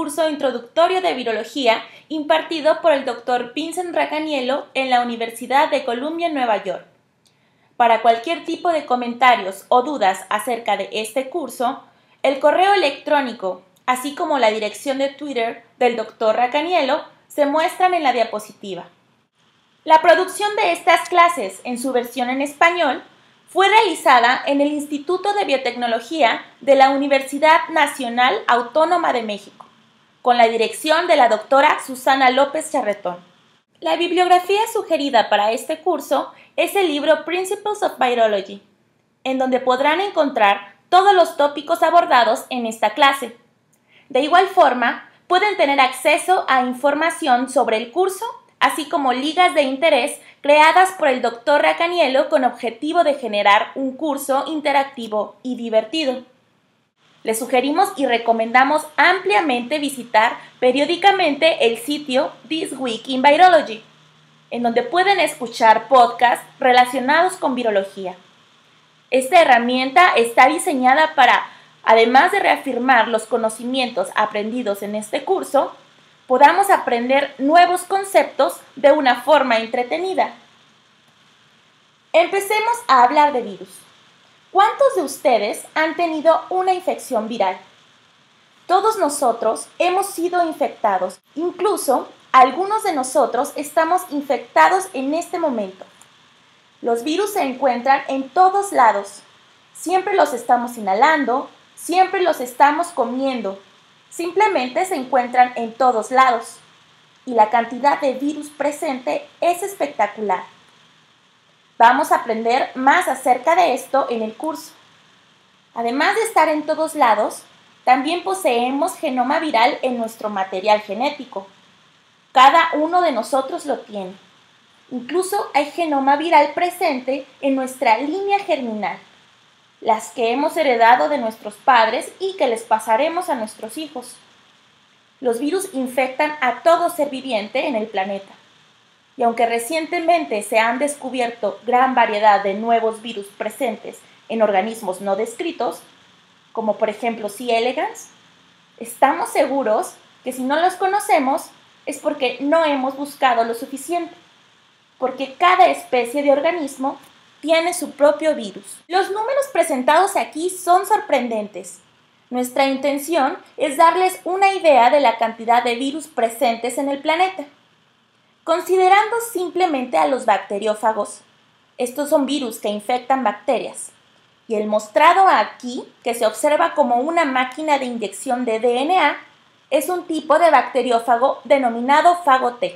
curso introductorio de virología impartido por el Dr. Vincent Racaniello en la Universidad de Columbia, Nueva York. Para cualquier tipo de comentarios o dudas acerca de este curso, el correo electrónico, así como la dirección de Twitter del Dr. Racaniello, se muestran en la diapositiva. La producción de estas clases en su versión en español fue realizada en el Instituto de Biotecnología de la Universidad Nacional Autónoma de México, con la dirección de la doctora Susana López Charretón. La bibliografía sugerida para este curso es el libro Principles of Virology, en donde podrán encontrar todos los tópicos abordados en esta clase. De igual forma, pueden tener acceso a información sobre el curso, así como ligas de interés creadas por el Dr. Racaniello con objetivo de generar un curso interactivo y divertido. Les sugerimos y recomendamos ampliamente visitar periódicamente el sitio This Week in Virology, en donde pueden escuchar podcasts relacionados con virología. Esta herramienta está diseñada para, además de reafirmar los conocimientos aprendidos en este curso, podamos aprender nuevos conceptos de una forma entretenida. Empecemos a hablar de virus. ¿Cuántos de ustedes han tenido una infección viral? Todos nosotros hemos sido infectados. Incluso algunos de nosotros estamos infectados en este momento. Los virus se encuentran en todos lados. Siempre los estamos inhalando, siempre los estamos comiendo. Simplemente se encuentran en todos lados. Y la cantidad de virus presente es espectacular. Vamos a aprender más acerca de esto en el curso. Además de estar en todos lados, también poseemos genoma viral en nuestro material genético. Cada uno de nosotros lo tiene. Incluso hay genoma viral presente en nuestra línea germinal, las que hemos heredado de nuestros padres y que les pasaremos a nuestros hijos. Los virus infectan a todo ser viviente en el planeta. Y aunque recientemente se han descubierto gran variedad de nuevos virus presentes en organismos no descritos, como por ejemplo C. elegans, estamos seguros que si no los conocemos es porque no hemos buscado lo suficiente, porque cada especie de organismo tiene su propio virus. Los números presentados aquí son sorprendentes. Nuestra intención es darles una idea de la cantidad de virus presentes en el planeta. Considerando simplemente a los bacteriófagos, estos son virus que infectan bacterias, y el mostrado aquí, que se observa como una máquina de inyección de DNA, es un tipo de bacteriófago denominado fago T.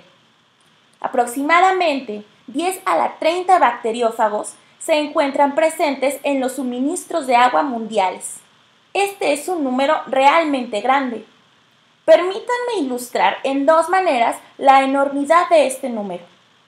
Aproximadamente 10 a la 30 bacteriófagos se encuentran presentes en los suministros de agua mundiales. Este es un número realmente grande. Permítanme ilustrar en dos maneras la enormidad de este número.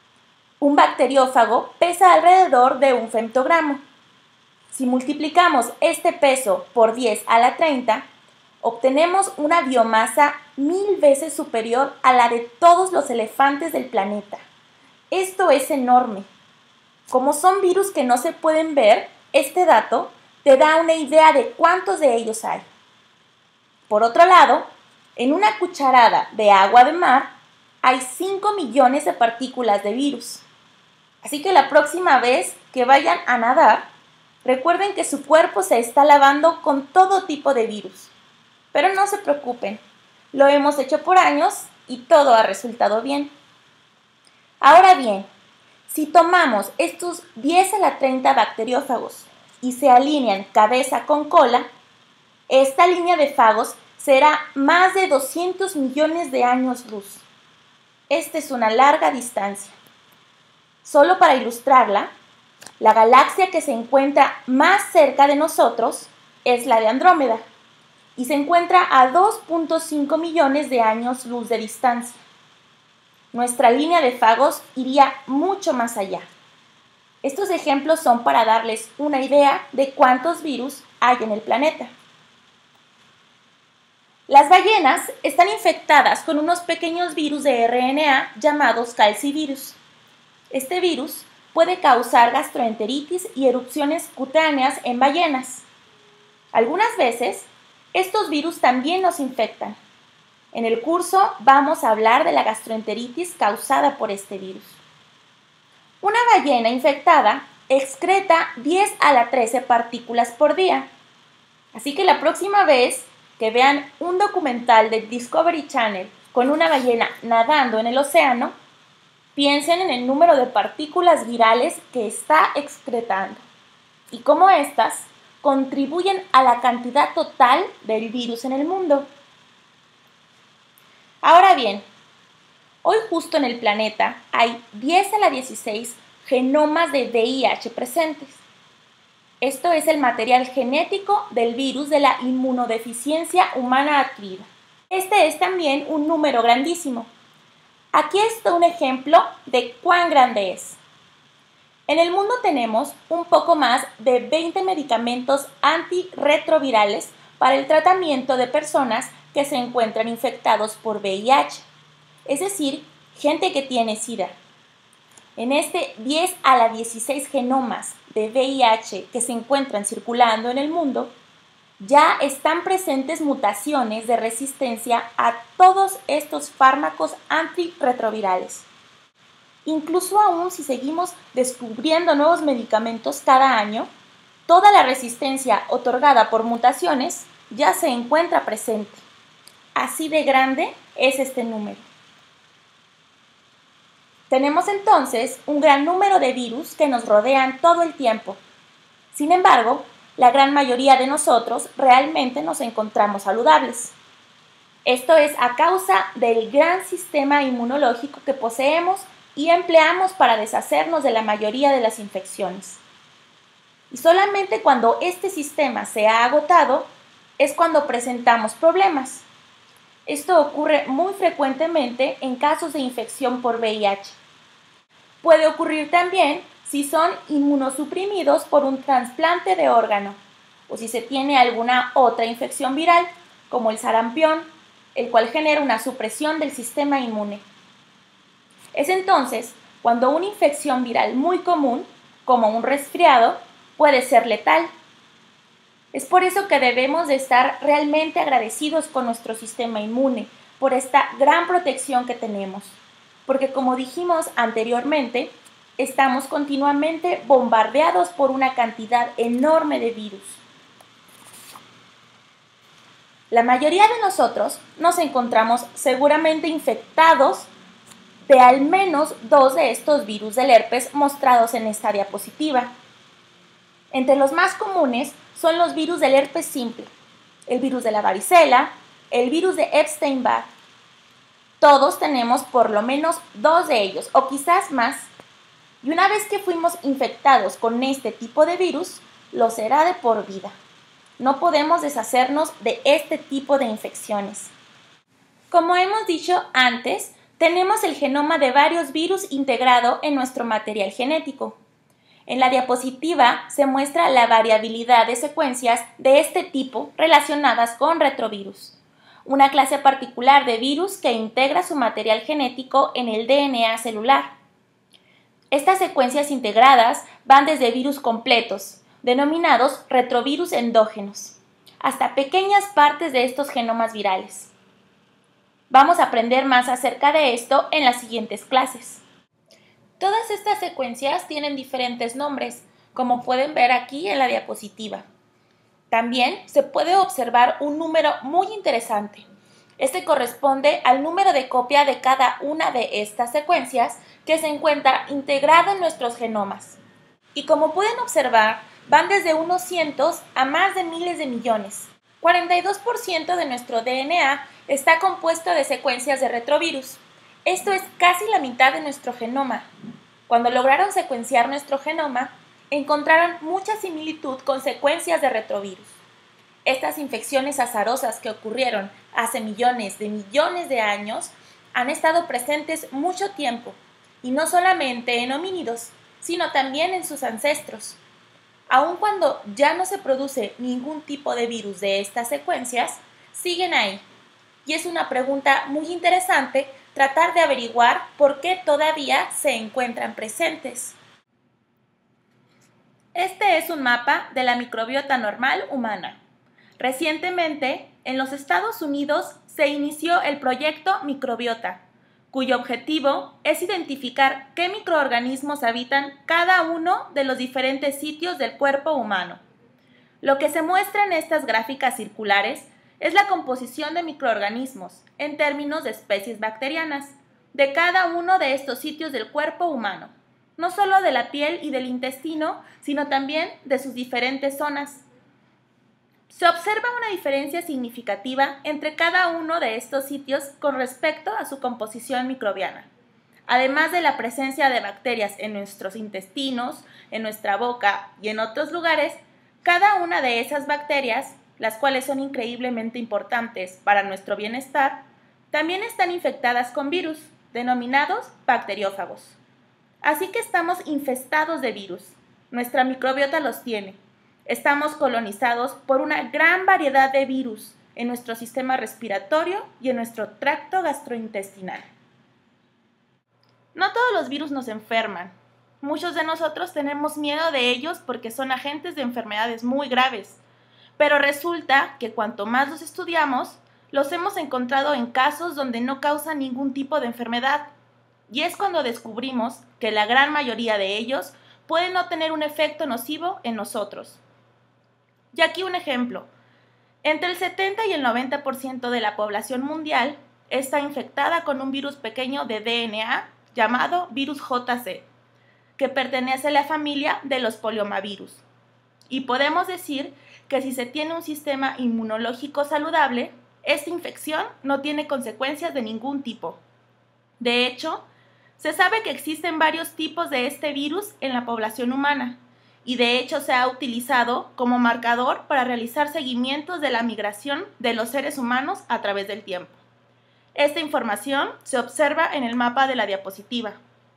Un bacteriófago pesa alrededor de un femtogramo. Si multiplicamos este peso por 10 a la 30, obtenemos una biomasa 1000 veces superior a la de todos los elefantes del planeta. Esto es enorme. Como son virus que no se pueden ver, este dato te da una idea de cuántos de ellos hay. Por otro lado, en una cucharada de agua de mar hay 5 millones de partículas de virus. Así que la próxima vez que vayan a nadar, recuerden que su cuerpo se está lavando con todo tipo de virus. Pero no se preocupen, lo hemos hecho por años y todo ha resultado bien. Ahora bien, si tomamos estos 10 a la 30 bacteriófagos y se alinean cabeza con cola, esta línea de fagos será más de 200 millones de años luz. Esta es una larga distancia. Solo para ilustrarla, la galaxia que se encuentra más cerca de nosotros es la de Andrómeda y se encuentra a 2.5 millones de años luz de distancia. Nuestra línea de fagos iría mucho más allá. Estos ejemplos son para darles una idea de cuántos virus hay en el planeta. Las ballenas están infectadas con unos pequeños virus de RNA llamados calcivirus. Este virus puede causar gastroenteritis y erupciones cutáneas en ballenas. Algunas veces, estos virus también nos infectan. En el curso vamos a hablar de la gastroenteritis causada por este virus. Una ballena infectada excreta 10 a la 13 partículas por día. Así que la próxima vez que vean un documental de Discovery Channel con una ballena nadando en el océano, piensen en el número de partículas virales que está excretando y cómo éstas contribuyen a la cantidad total del virus en el mundo. Ahora bien, hoy justo en el planeta hay 10 a la 16 genomas de VIH presentes. Esto es el material genético del virus de la inmunodeficiencia humana adquirida. Este es también un número grandísimo. Aquí está un ejemplo de cuán grande es. En el mundo tenemos un poco más de 20 medicamentos antirretrovirales para el tratamiento de personas que se encuentran infectados por VIH, es decir, gente que tiene SIDA. En este 10 a la 16 genomas de VIH que se encuentran circulando en el mundo, ya están presentes mutaciones de resistencia a todos estos fármacos antirretrovirales. Incluso aún si seguimos descubriendo nuevos medicamentos cada año, toda la resistencia otorgada por mutaciones ya se encuentra presente. Así de grande es este número. Tenemos entonces un gran número de virus que nos rodean todo el tiempo. Sin embargo, la gran mayoría de nosotros realmente nos encontramos saludables. Esto es a causa del gran sistema inmunológico que poseemos y empleamos para deshacernos de la mayoría de las infecciones. Y solamente cuando este sistema se ha agotado es cuando presentamos problemas. Esto ocurre muy frecuentemente en casos de infección por VIH. Puede ocurrir también si son inmunosuprimidos por un trasplante de órgano o si se tiene alguna otra infección viral, como el sarampión, el cual genera una supresión del sistema inmune. Es entonces cuando una infección viral muy común, como un resfriado, puede ser letal. Es por eso que debemos de estar realmente agradecidos con nuestro sistema inmune por esta gran protección que tenemos, porque como dijimos anteriormente, estamos continuamente bombardeados por una cantidad enorme de virus. La mayoría de nosotros nos encontramos seguramente infectados de al menos 2 de estos virus del herpes mostrados en esta diapositiva. Entre los más comunes son los virus del herpes simple, el virus de la varicela, el virus de Epstein-Barr. Todos tenemos por lo menos 2 de ellos, o quizás más, y una vez que fuimos infectados con este tipo de virus, lo será de por vida. No podemos deshacernos de este tipo de infecciones. Como hemos dicho antes, tenemos el genoma de varios virus integrado en nuestro material genético. En la diapositiva se muestra la variabilidad de secuencias de este tipo relacionadas con retrovirus, una clase particular de virus que integra su material genético en el DNA celular. Estas secuencias integradas van desde virus completos, denominados retrovirus endógenos, hasta pequeñas partes de estos genomas virales. Vamos a aprender más acerca de esto en las siguientes clases. Todas estas secuencias tienen diferentes nombres, como pueden ver aquí en la diapositiva. También se puede observar un número muy interesante. Este corresponde al número de copia de cada una de estas secuencias que se encuentra integrado en nuestros genomas. Y como pueden observar, van desde unos cientos a más de miles de millones. 42% de nuestro DNA está compuesto de secuencias de retrovirus. Esto es casi la mitad de nuestro genoma. Cuando lograron secuenciar nuestro genoma, encontraron mucha similitud con secuencias de retrovirus. Estas infecciones azarosas que ocurrieron hace millones de años han estado presentes mucho tiempo, y no solamente en homínidos, sino también en sus ancestros. Aun cuando ya no se produce ningún tipo de virus de estas secuencias, siguen ahí. Y es una pregunta muy interesante tratar de averiguar por qué todavía se encuentran presentes. Este es un mapa de la microbiota normal humana. Recientemente, en los Estados Unidos se inició el proyecto Microbiota, cuyo objetivo es identificar qué microorganismos habitan cada uno de los diferentes sitios del cuerpo humano. Lo que se muestra en estas gráficas circulares es la composición de microorganismos, en términos de especies bacterianas, de cada uno de estos sitios del cuerpo humano, no solo de la piel y del intestino, sino también de sus diferentes zonas. Se observa una diferencia significativa entre cada uno de estos sitios con respecto a su composición microbiana. Además de la presencia de bacterias en nuestros intestinos, en nuestra boca y en otros lugares, cada una de esas bacterias, las cuales son increíblemente importantes para nuestro bienestar, también están infectadas con virus, denominados bacteriófagos. Así que estamos infestados de virus. Nuestra microbiota los tiene. Estamos colonizados por una gran variedad de virus en nuestro sistema respiratorio y en nuestro tracto gastrointestinal. No todos los virus nos enferman. Muchos de nosotros tenemos miedo de ellos porque son agentes de enfermedades muy graves. Pero resulta que cuanto más los estudiamos, los hemos encontrado en casos donde no causan ningún tipo de enfermedad. Y es cuando descubrimos que la gran mayoría de ellos pueden no tener un efecto nocivo en nosotros. Y aquí un ejemplo. Entre el 70 y el 90% de la población mundial está infectada con un virus pequeño de DNA llamado virus JC, que pertenece a la familia de los poliomavirus. Y podemos decir que si se tiene un sistema inmunológico saludable, esta infección no tiene consecuencias de ningún tipo. De hecho, se sabe que existen varios tipos de este virus en la población humana, y de hecho se ha utilizado como marcador para realizar seguimientos de la migración de los seres humanos a través del tiempo. Esta información se observa en el mapa de la diapositiva.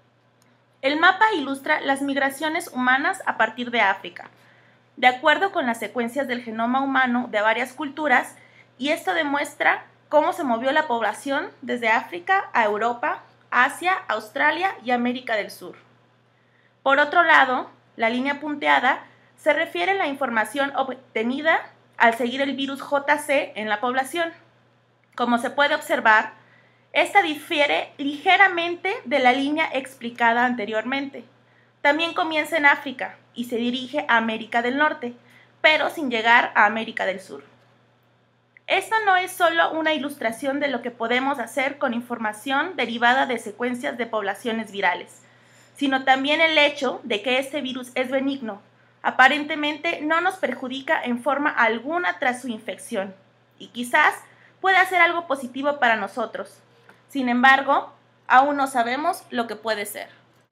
El mapa ilustra las migraciones humanas a partir de África, de acuerdo con las secuencias del genoma humano de varias culturas, y esto demuestra cómo se movió la población desde África a Europa, Asia, Australia y América del Sur. Por otro lado, la línea punteada se refiere a la información obtenida al seguir el virus JC en la población. Como se puede observar, esta difiere ligeramente de la línea explicada anteriormente. También comienza en África y se dirige a América del Norte, pero sin llegar a América del Sur. Esto no es solo una ilustración de lo que podemos hacer con información derivada de secuencias de poblaciones virales, sino también el hecho de que este virus es benigno. Aparentemente no nos perjudica en forma alguna tras su infección, y quizás pueda ser algo positivo para nosotros. Sin embargo, aún no sabemos lo que puede ser.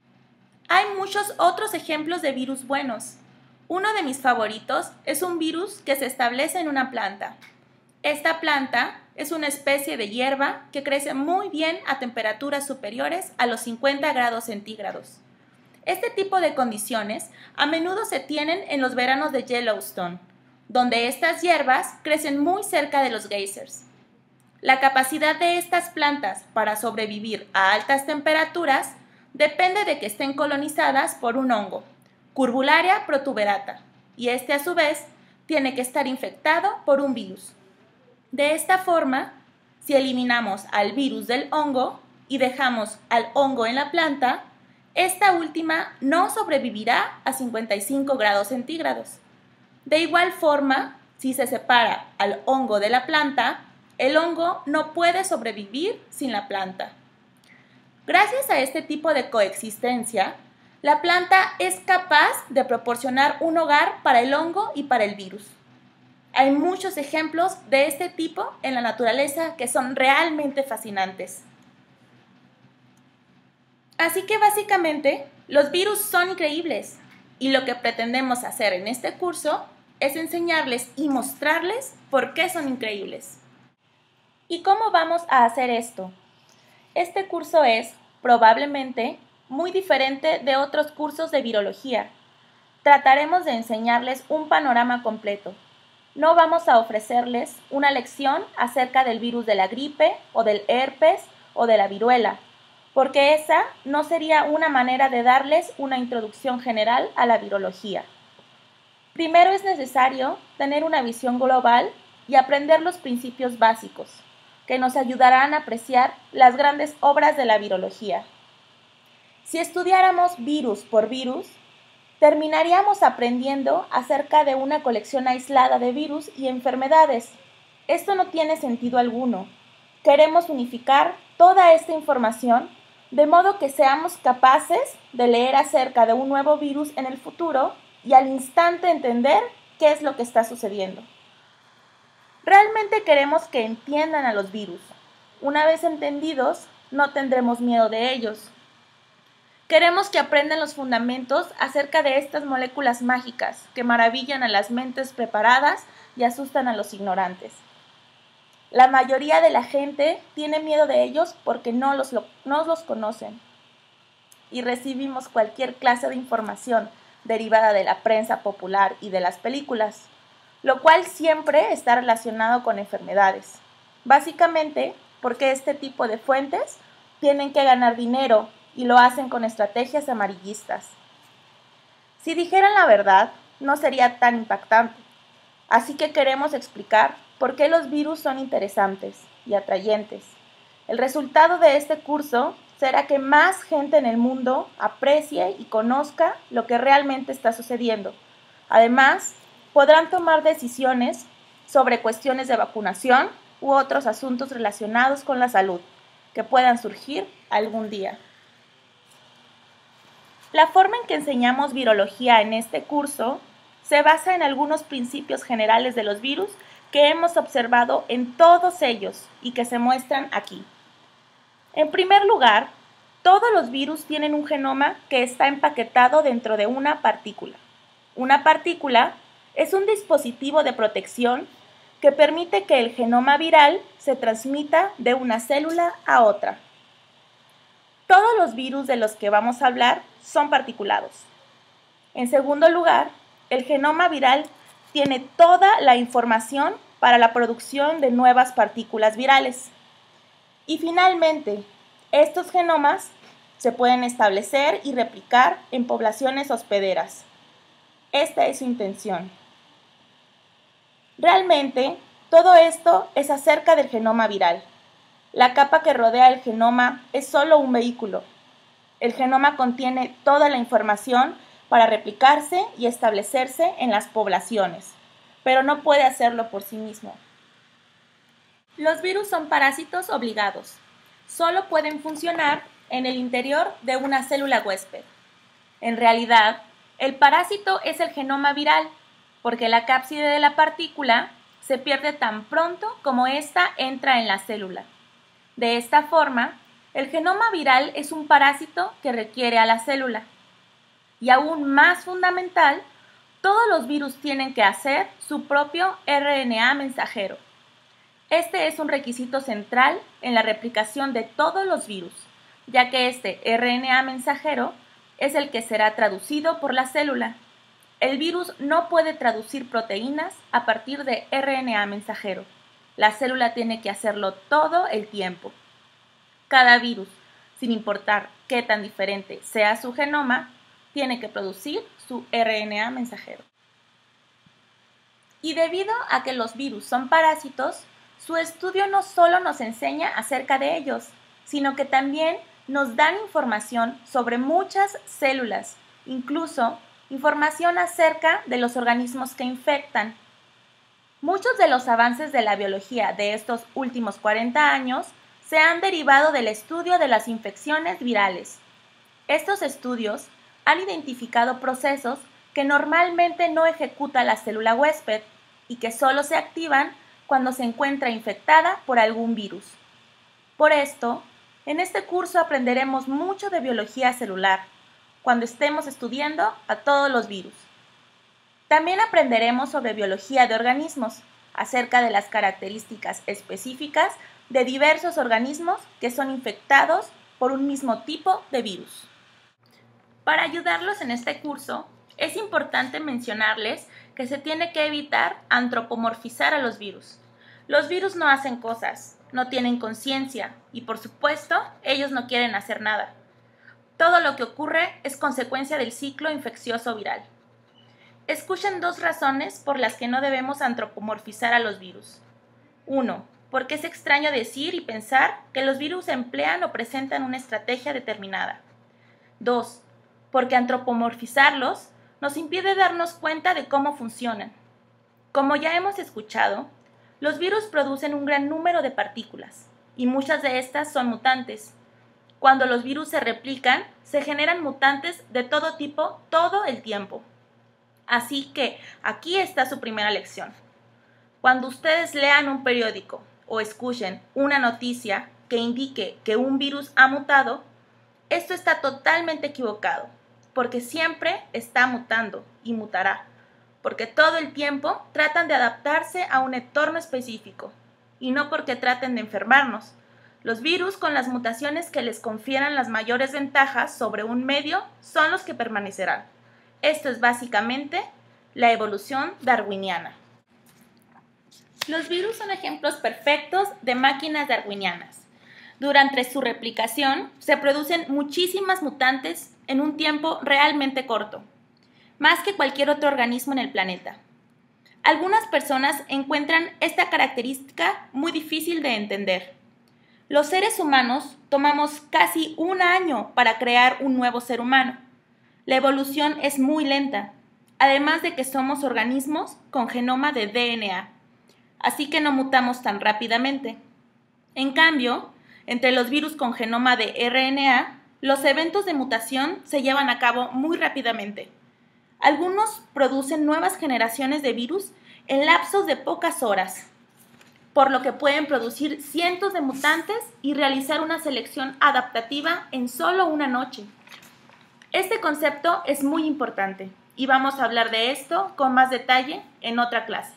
Hay muchos otros ejemplos de virus buenos. Uno de mis favoritos es un virus que se establece en una planta. Esta planta es una especie de hierba que crece muy bien a temperaturas superiores a los 50 grados centígrados. Este tipo de condiciones a menudo se tienen en los veranos de Yellowstone, donde estas hierbas crecen muy cerca de los geysers. La capacidad de estas plantas para sobrevivir a altas temperaturas depende de que estén colonizadas por un hongo, Curbularia protuberata, y este a su vez tiene que estar infectado por un virus. De esta forma, si eliminamos al virus del hongo y dejamos al hongo en la planta, esta última no sobrevivirá a 55 grados centígrados. De igual forma, si se separa al hongo de la planta, el hongo no puede sobrevivir sin la planta. Gracias a este tipo de coexistencia, la planta es capaz de proporcionar un hogar para el hongo y para el virus. Hay muchos ejemplos de este tipo en la naturaleza que son realmente fascinantes. Así que básicamente, los virus son increíbles y lo que pretendemos hacer en este curso es enseñarles y mostrarles por qué son increíbles. ¿Y cómo vamos a hacer esto? Este curso es, probablemente, muy diferente de otros cursos de virología. Trataremos de enseñarles un panorama completo. No vamos a ofrecerles una lección acerca del virus de la gripe o del herpes o de la viruela, porque esa no sería una manera de darles una introducción general a la virología. Primero es necesario tener una visión global y aprender los principios básicos. que nos ayudarán a apreciar las grandes obras de la virología. Si estudiáramos virus por virus, terminaríamos aprendiendo acerca de una colección aislada de virus y enfermedades. Esto no tiene sentido alguno. Queremos unificar toda esta información de modo que seamos capaces de leer acerca de un nuevo virus en el futuro y al instante entender qué es lo que está sucediendo. Realmente queremos que entiendan a los virus. Una vez entendidos, no tendremos miedo de ellos. Queremos que aprendan los fundamentos acerca de estas moléculas mágicas que maravillan a las mentes preparadas y asustan a los ignorantes. La mayoría de la gente tiene miedo de ellos porque no los conocen. Y recibimos cualquier clase de información derivada de la prensa popular y de las películas, lo cual siempre está relacionado con enfermedades. Básicamente porque este tipo de fuentes tienen que ganar dinero y lo hacen con estrategias amarillistas. Si dijeran la verdad, no sería tan impactante. Así que queremos explicar por qué los virus son interesantes y atrayentes. El resultado de este curso será que más gente en el mundo aprecie y conozca lo que realmente está sucediendo. Además, podrán tomar decisiones sobre cuestiones de vacunación u otros asuntos relacionados con la salud que puedan surgir algún día. La forma en que enseñamos virología en este curso se basa en algunos principios generales de los virus que hemos observado en todos ellos y que se muestran aquí. En primer lugar, todos los virus tienen un genoma que está empaquetado dentro de una partícula. Una partícula es un dispositivo de protección que permite que el genoma viral se transmita de una célula a otra. Todos los virus de los que vamos a hablar son particulados. En segundo lugar, el genoma viral tiene toda la información para la producción de nuevas partículas virales. Y finalmente, estos genomas se pueden establecer y replicar en poblaciones hospederas. Esta es su intención. Realmente, todo esto es acerca del genoma viral. La capa que rodea el genoma es solo un vehículo. El genoma contiene toda la información para replicarse y establecerse en las poblaciones, pero no puede hacerlo por sí mismo. Los virus son parásitos obligados. Solo pueden funcionar en el interior de una célula huésped. En realidad, el parásito es el genoma viral, porque la cápside de la partícula se pierde tan pronto como ésta entra en la célula. De esta forma, el genoma viral es un parásito que requiere a la célula. Y aún más fundamental, todos los virus tienen que hacer su propio RNA mensajero. Este es un requisito central en la replicación de todos los virus, ya que este RNA mensajero es el que será traducido por la célula. El virus no puede traducir proteínas a partir de RNA mensajero. La célula tiene que hacerlo todo el tiempo. Cada virus, sin importar qué tan diferente sea su genoma, tiene que producir su RNA mensajero. Y debido a que los virus son parásitos, su estudio no solo nos enseña acerca de ellos, sino que también nos dan información sobre muchas células, incluso información acerca de los organismos que infectan. Muchos de los avances de la biología de estos últimos 40 años se han derivado del estudio de las infecciones virales. Estos estudios han identificado procesos que normalmente no ejecuta la célula huésped y que solo se activan cuando se encuentra infectada por algún virus. Por esto, en este curso aprenderemos mucho de biología celular, cuando estemos estudiando a todos los virus. También aprenderemos sobre biología de organismos, acerca de las características específicas de diversos organismos que son infectados por un mismo tipo de virus. Para ayudarlos en este curso, es importante mencionarles que se tiene que evitar antropomorfizar a los virus. Los virus no hacen cosas, no tienen conciencia y, por supuesto, ellos no quieren hacer nada. Todo lo que ocurre es consecuencia del ciclo infeccioso viral. Escuchen 2 razones por las que no debemos antropomorfizar a los virus. 1. porque es extraño decir y pensar que los virus emplean o presentan una estrategia determinada. 2. Porque antropomorfizarlos nos impide darnos cuenta de cómo funcionan. Como ya hemos escuchado, los virus producen un gran número de partículas, y muchas de estas son mutantes. Cuando los virus se replican, se generan mutantes de todo tipo todo el tiempo. Así que aquí está su primera lección. Cuando ustedes lean un periódico o escuchen una noticia que indique que un virus ha mutado, esto está totalmente equivocado, porque siempre está mutando y mutará, porque todo el tiempo tratan de adaptarse a un entorno específico, y no porque traten de enfermarnos. Los virus con las mutaciones que les confieran las mayores ventajas sobre un medio son los que permanecerán. Esto es básicamente la evolución darwiniana. Los virus son ejemplos perfectos de máquinas darwinianas. Durante su replicación se producen muchísimas mutantes en un tiempo realmente corto, más que cualquier otro organismo en el planeta. Algunas personas encuentran esta característica muy difícil de entender. Los seres humanos tomamos casi un año para crear un nuevo ser humano. La evolución es muy lenta, además de que somos organismos con genoma de DNA, así que no mutamos tan rápidamente. En cambio, entre los virus con genoma de RNA, los eventos de mutación se llevan a cabo muy rápidamente. Algunos producen nuevas generaciones de virus en lapsos de pocas horas, por lo que pueden producir cientos de mutantes y realizar una selección adaptativa en solo una noche. Este concepto es muy importante y vamos a hablar de esto con más detalle en otra clase.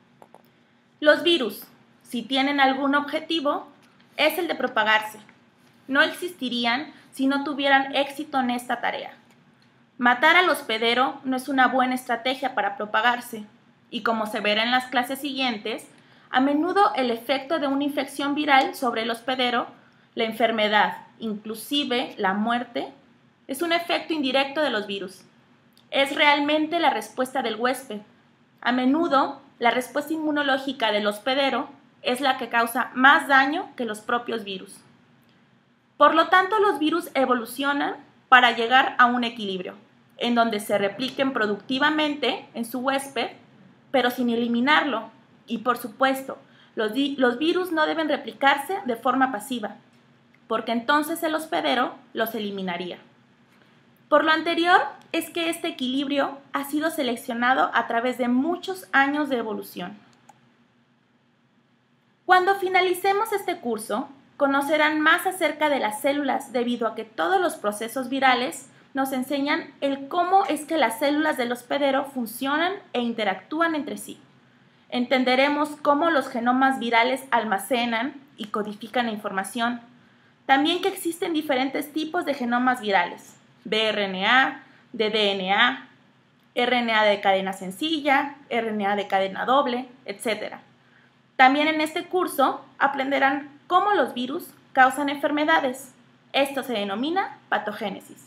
Los virus, si tienen algún objetivo, es el de propagarse. No existirían si no tuvieran éxito en esta tarea. Matar al hospedero no es una buena estrategia para propagarse, y como se verá en las clases siguientes, a menudo el efecto de una infección viral sobre el hospedero, la enfermedad, inclusive la muerte, es un efecto indirecto de los virus. Es realmente la respuesta del huésped. A menudo, la respuesta inmunológica del hospedero es la que causa más daño que los propios virus. Por lo tanto, los virus evolucionan para llegar a un equilibrio, en donde se repliquen productivamente en su huésped, pero sin eliminarlo. Y por supuesto, los virus no deben replicarse de forma pasiva, porque entonces el hospedero los eliminaría. Por lo anterior, es que este equilibrio ha sido seleccionado a través de muchos años de evolución. Cuando finalicemos este curso, conocerán más acerca de las células debido a que todos los procesos virales nos enseñan el cómo es que las células del hospedero funcionan e interactúan entre sí. Entenderemos cómo los genomas virales almacenan y codifican la información. También que existen diferentes tipos de genomas virales, bRNA, de DNA, RNA de cadena sencilla, RNA de cadena doble, etc. También en este curso aprenderán cómo los virus causan enfermedades. Esto se denomina patogénesis.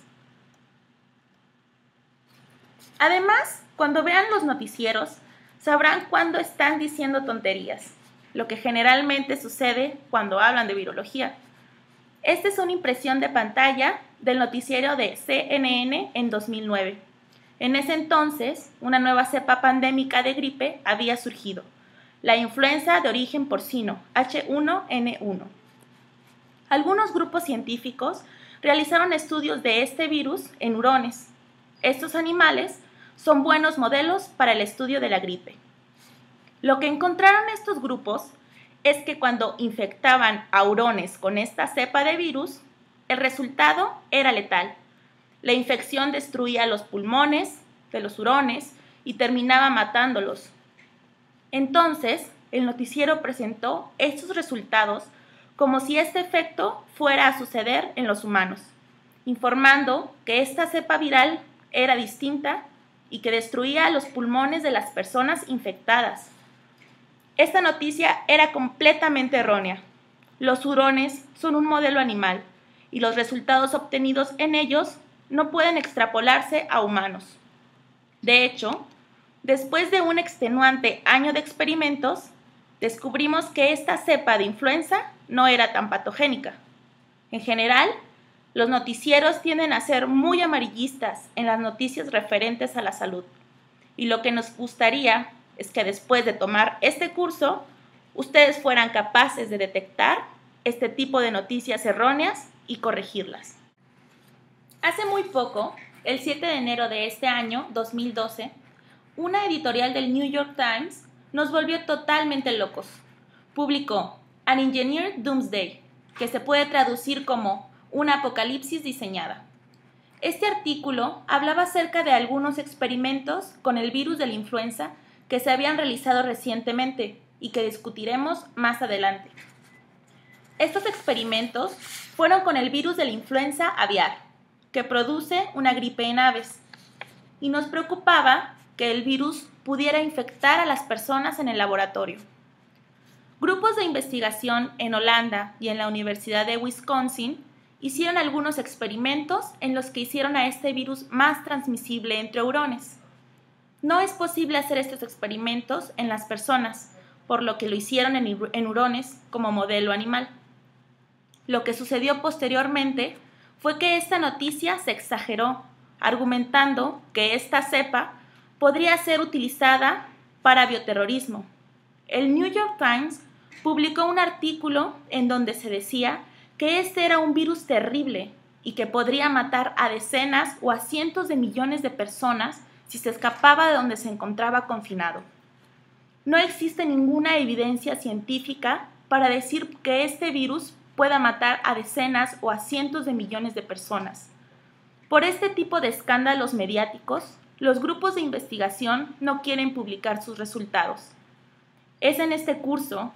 Además, cuando vean los noticieros, sabrán cuándo están diciendo tonterías, lo que generalmente sucede cuando hablan de virología. Esta es una impresión de pantalla del noticiero de CNN en 2009. En ese entonces, una nueva cepa pandémica de gripe había surgido, la influenza de origen porcino, H1N1. Algunos grupos científicos realizaron estudios de este virus en hurones. Estos animales son buenos modelos para el estudio de la gripe. Lo que encontraron estos grupos es que cuando infectaban a hurones con esta cepa de virus, el resultado era letal. La infección destruía los pulmones de los hurones y terminaba matándolos. Entonces, el noticiero presentó estos resultados como si este efecto fuera a suceder en los humanos, informando que esta cepa viral era distinta y que destruía los pulmones de las personas infectadas. Esta noticia era completamente errónea. Los hurones son un modelo animal y los resultados obtenidos en ellos no pueden extrapolarse a humanos. De hecho, después de un extenuante año de experimentos, descubrimos que esta cepa de influenza no era tan patogénica. En general, los noticieros tienden a ser muy amarillistas en las noticias referentes a la salud. Y lo que nos gustaría es que después de tomar este curso, ustedes fueran capaces de detectar este tipo de noticias erróneas y corregirlas. Hace muy poco, el 7 de enero de este año, 2012, una editorial del New York Times nos volvió totalmente locos. Publicó An Engineered Doomsday, que se puede traducir como una apocalipsis diseñada. Este artículo hablaba acerca de algunos experimentos con el virus de la influenza que se habían realizado recientemente y que discutiremos más adelante. Estos experimentos fueron con el virus de la influenza aviar, que produce una gripe en aves, y nos preocupaba que el virus pudiera infectar a las personas en el laboratorio. Grupos de investigación en Holanda y en la Universidad de Wisconsin hicieron algunos experimentos en los que hicieron a este virus más transmisible entre hurones. No es posible hacer estos experimentos en las personas, por lo que lo hicieron en hurones como modelo animal. Lo que sucedió posteriormente fue que esta noticia se exageró, argumentando que esta cepa podría ser utilizada para bioterrorismo. El New York Times publicó un artículo en donde se decía que este era un virus terrible y que podría matar a decenas o a cientos de millones de personas si se escapaba de donde se encontraba confinado. No existe ninguna evidencia científica para decir que este virus pueda matar a decenas o a cientos de millones de personas. Por este tipo de escándalos mediáticos, los grupos de investigación no quieren publicar sus resultados. Es en este curso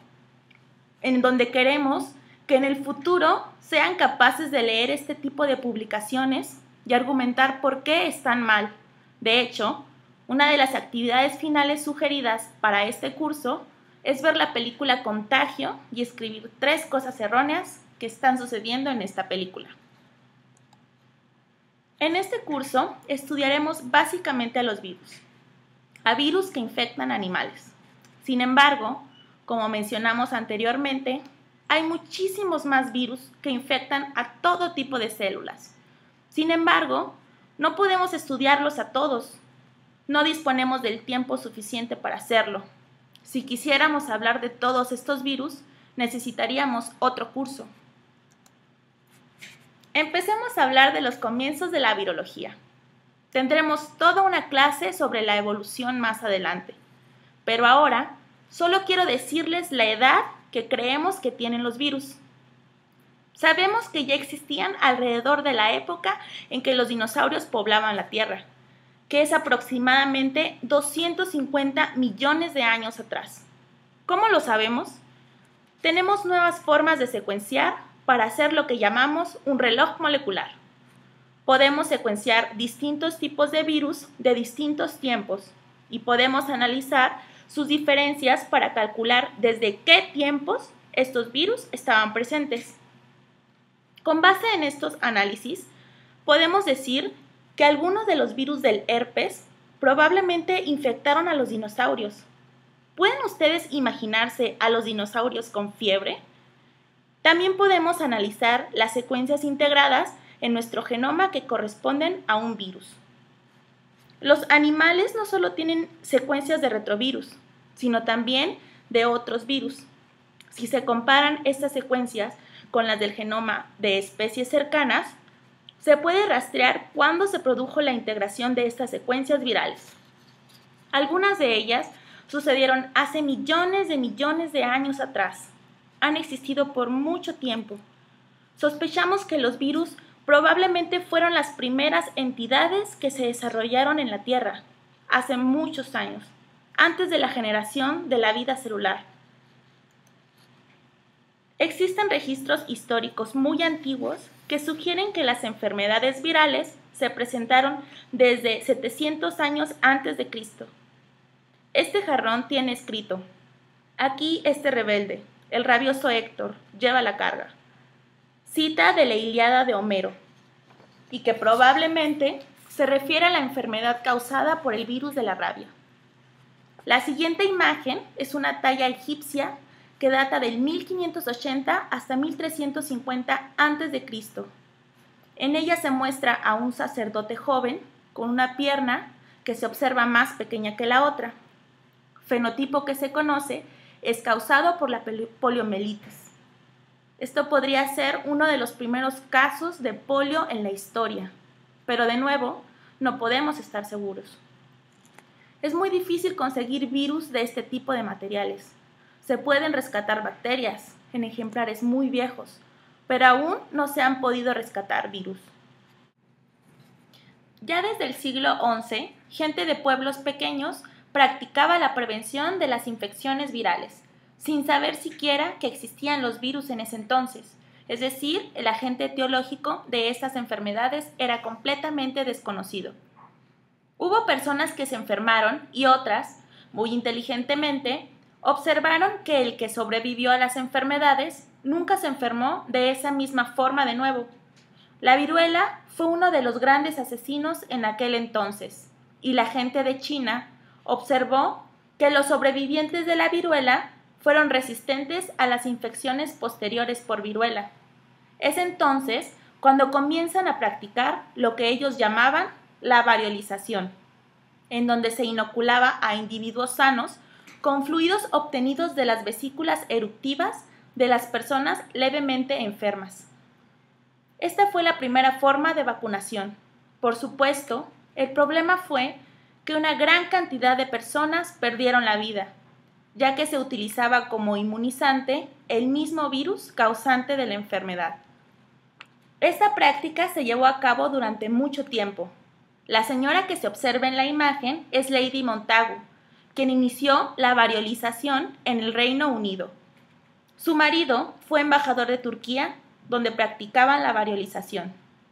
en donde queremos que en el futuro sean capaces de leer este tipo de publicaciones y argumentar por qué están mal. De hecho, una de las actividades finales sugeridas para este curso es ver la película Contagio y escribir 3 cosas erróneas que están sucediendo en esta película. En este curso estudiaremos básicamente a los virus, a virus que infectan animales. Sin embargo, como mencionamos anteriormente, hay muchísimos más virus que infectan a todo tipo de células. Sin embargo, no podemos estudiarlos a todos. No disponemos del tiempo suficiente para hacerlo. Si quisiéramos hablar de todos estos virus, necesitaríamos otro curso. Empecemos a hablar de los comienzos de la virología. Tendremos toda una clase sobre la evolución más adelante. Pero ahora, solo quiero decirles la edad que creemos que tienen los virus. Sabemos que ya existían alrededor de la época en que los dinosaurios poblaban la Tierra, que es aproximadamente 250 millones de años atrás. ¿Cómo lo sabemos? Tenemos nuevas formas de secuenciar para hacer lo que llamamos un reloj molecular. Podemos secuenciar distintos tipos de virus de distintos tiempos y podemos analizar sus diferencias para calcular desde qué tiempos estos virus estaban presentes. Con base en estos análisis, podemos decir que algunos de los virus del herpes probablemente infectaron a los dinosaurios. ¿Pueden ustedes imaginarse a los dinosaurios con fiebre? También podemos analizar las secuencias integradas en nuestro genoma que corresponden a un virus. Los animales no solo tienen secuencias de retrovirus, sino también de otros virus. Si se comparan estas secuencias con las del genoma de especies cercanas, se puede rastrear cuándo se produjo la integración de estas secuencias virales. Algunas de ellas sucedieron hace millones de años atrás. Han existido por mucho tiempo. Sospechamos que los virus probablemente fueron las primeras entidades que se desarrollaron en la Tierra, hace muchos años, antes de la generación de la vida celular. Existen registros históricos muy antiguos que sugieren que las enfermedades virales se presentaron desde 700 años antes de Cristo. Este jarrón tiene escrito: aquí este rebelde, el rabioso Héctor, lleva la carga. Cita de la Ilíada de Homero, y que probablemente se refiere a la enfermedad causada por el virus de la rabia. La siguiente imagen es una talla egipcia que data del 1580 hasta 1350 a.C. En ella se muestra a un sacerdote joven con una pierna que se observa más pequeña que la otra, fenotipo que se conoce es causado por la poliomielitis. Esto podría ser uno de los primeros casos de polio en la historia, pero de nuevo, no podemos estar seguros. Es muy difícil conseguir virus de este tipo de materiales. Se pueden rescatar bacterias en ejemplares muy viejos, pero aún no se han podido rescatar virus. Ya desde el siglo XI, gente de pueblos pequeños practicaba la prevención de las infecciones virales, sin saber siquiera que existían los virus en ese entonces, es decir, el agente etiológico de estas enfermedades era completamente desconocido. Hubo personas que se enfermaron y otras, muy inteligentemente, observaron que el que sobrevivió a las enfermedades nunca se enfermó de esa misma forma de nuevo. La viruela fue uno de los grandes asesinos en aquel entonces, y la gente de China observó que los sobrevivientes de la viruela fueron resistentes a las infecciones posteriores por viruela. Es entonces cuando comienzan a practicar lo que ellos llamaban la variolización, en donde se inoculaba a individuos sanos con fluidos obtenidos de las vesículas eruptivas de las personas levemente enfermas. Esta fue la primera forma de vacunación. Por supuesto, el problema fue que una gran cantidad de personas perdieron la vida, ya que se utilizaba como inmunizante el mismo virus causante de la enfermedad. Esta práctica se llevó a cabo durante mucho tiempo. La señora que se observa en la imagen es Lady Montagu, quien inició la variolización en el Reino Unido. Su marido fue embajador de Turquía, donde practicaban la variolización.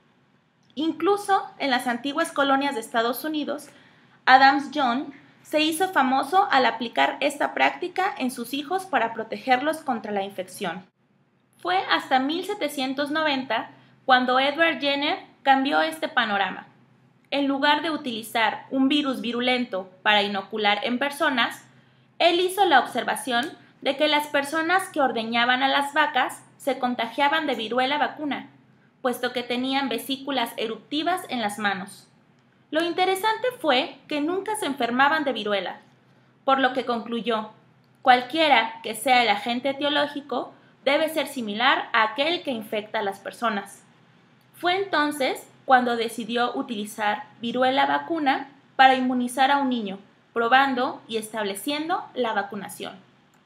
Incluso en las antiguas colonias de Estados Unidos, Adams John se hizo famoso al aplicar esta práctica en sus hijos para protegerlos contra la infección. Fue hasta 1790 cuando Edward Jenner cambió este panorama. En lugar de utilizar un virus virulento para inocular en personas, él hizo la observación de que las personas que ordeñaban a las vacas se contagiaban de viruela vacuna, puesto que tenían vesículas eruptivas en las manos. Lo interesante fue que nunca se enfermaban de viruela, por lo que concluyó, cualquiera que sea el agente etiológico debe ser similar a aquel que infecta a las personas. Fue entonces cuando decidió utilizar viruela vacuna para inmunizar a un niño, probando y estableciendo la vacunación.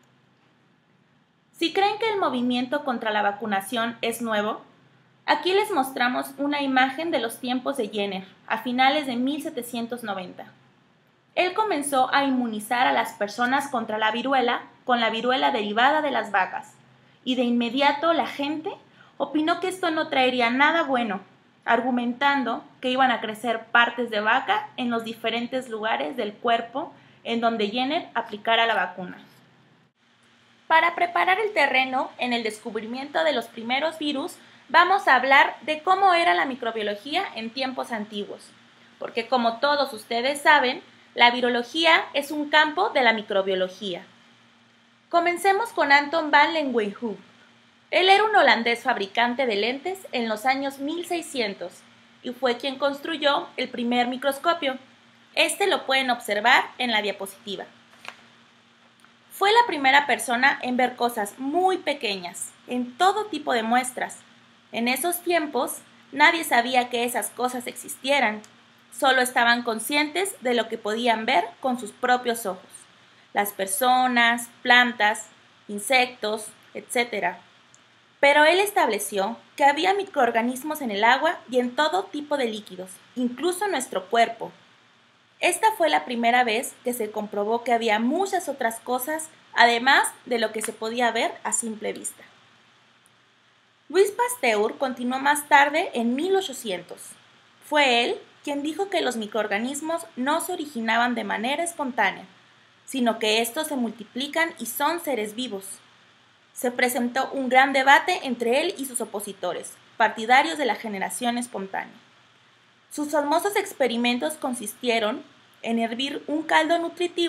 Si creen que el movimiento contra la vacunación es nuevo, aquí les mostramos una imagen de los tiempos de Jenner, a finales de 1790. Él comenzó a inmunizar a las personas contra la viruela con la viruela derivada de las vacas, y de inmediato la gente opinó que esto no traería nada bueno, argumentando que iban a crecer partes de vaca en los diferentes lugares del cuerpo en donde Jenner aplicara la vacuna. Para preparar el terreno en el descubrimiento de los primeros virus, vamos a hablar de cómo era la microbiología en tiempos antiguos, porque como todos ustedes saben, la virología es un campo de la microbiología. Comencemos con Anton van Leeuwenhoek. Él era un holandés fabricante de lentes en los años 1600 y fue quien construyó el primer microscopio. Este lo pueden observar en la diapositiva. Fue la primera persona en ver cosas muy pequeñas, en todo tipo de muestras. En esos tiempos, nadie sabía que esas cosas existieran, solo estaban conscientes de lo que podían ver con sus propios ojos. Las personas, plantas, insectos, etc. Pero él estableció que había microorganismos en el agua y en todo tipo de líquidos, incluso en nuestro cuerpo. Esta fue la primera vez que se comprobó que había muchas otras cosas, además de lo que se podía ver a simple vista. Louis Pasteur continuó más tarde en 1800. Fue él quien dijo que los microorganismos no se originaban de manera espontánea, sino que estos se multiplican y son seres vivos. Se presentó un gran debate entre él y sus opositores, partidarios de la generación espontánea. Sus famosos experimentos consistieron en hervir un caldo nutritivo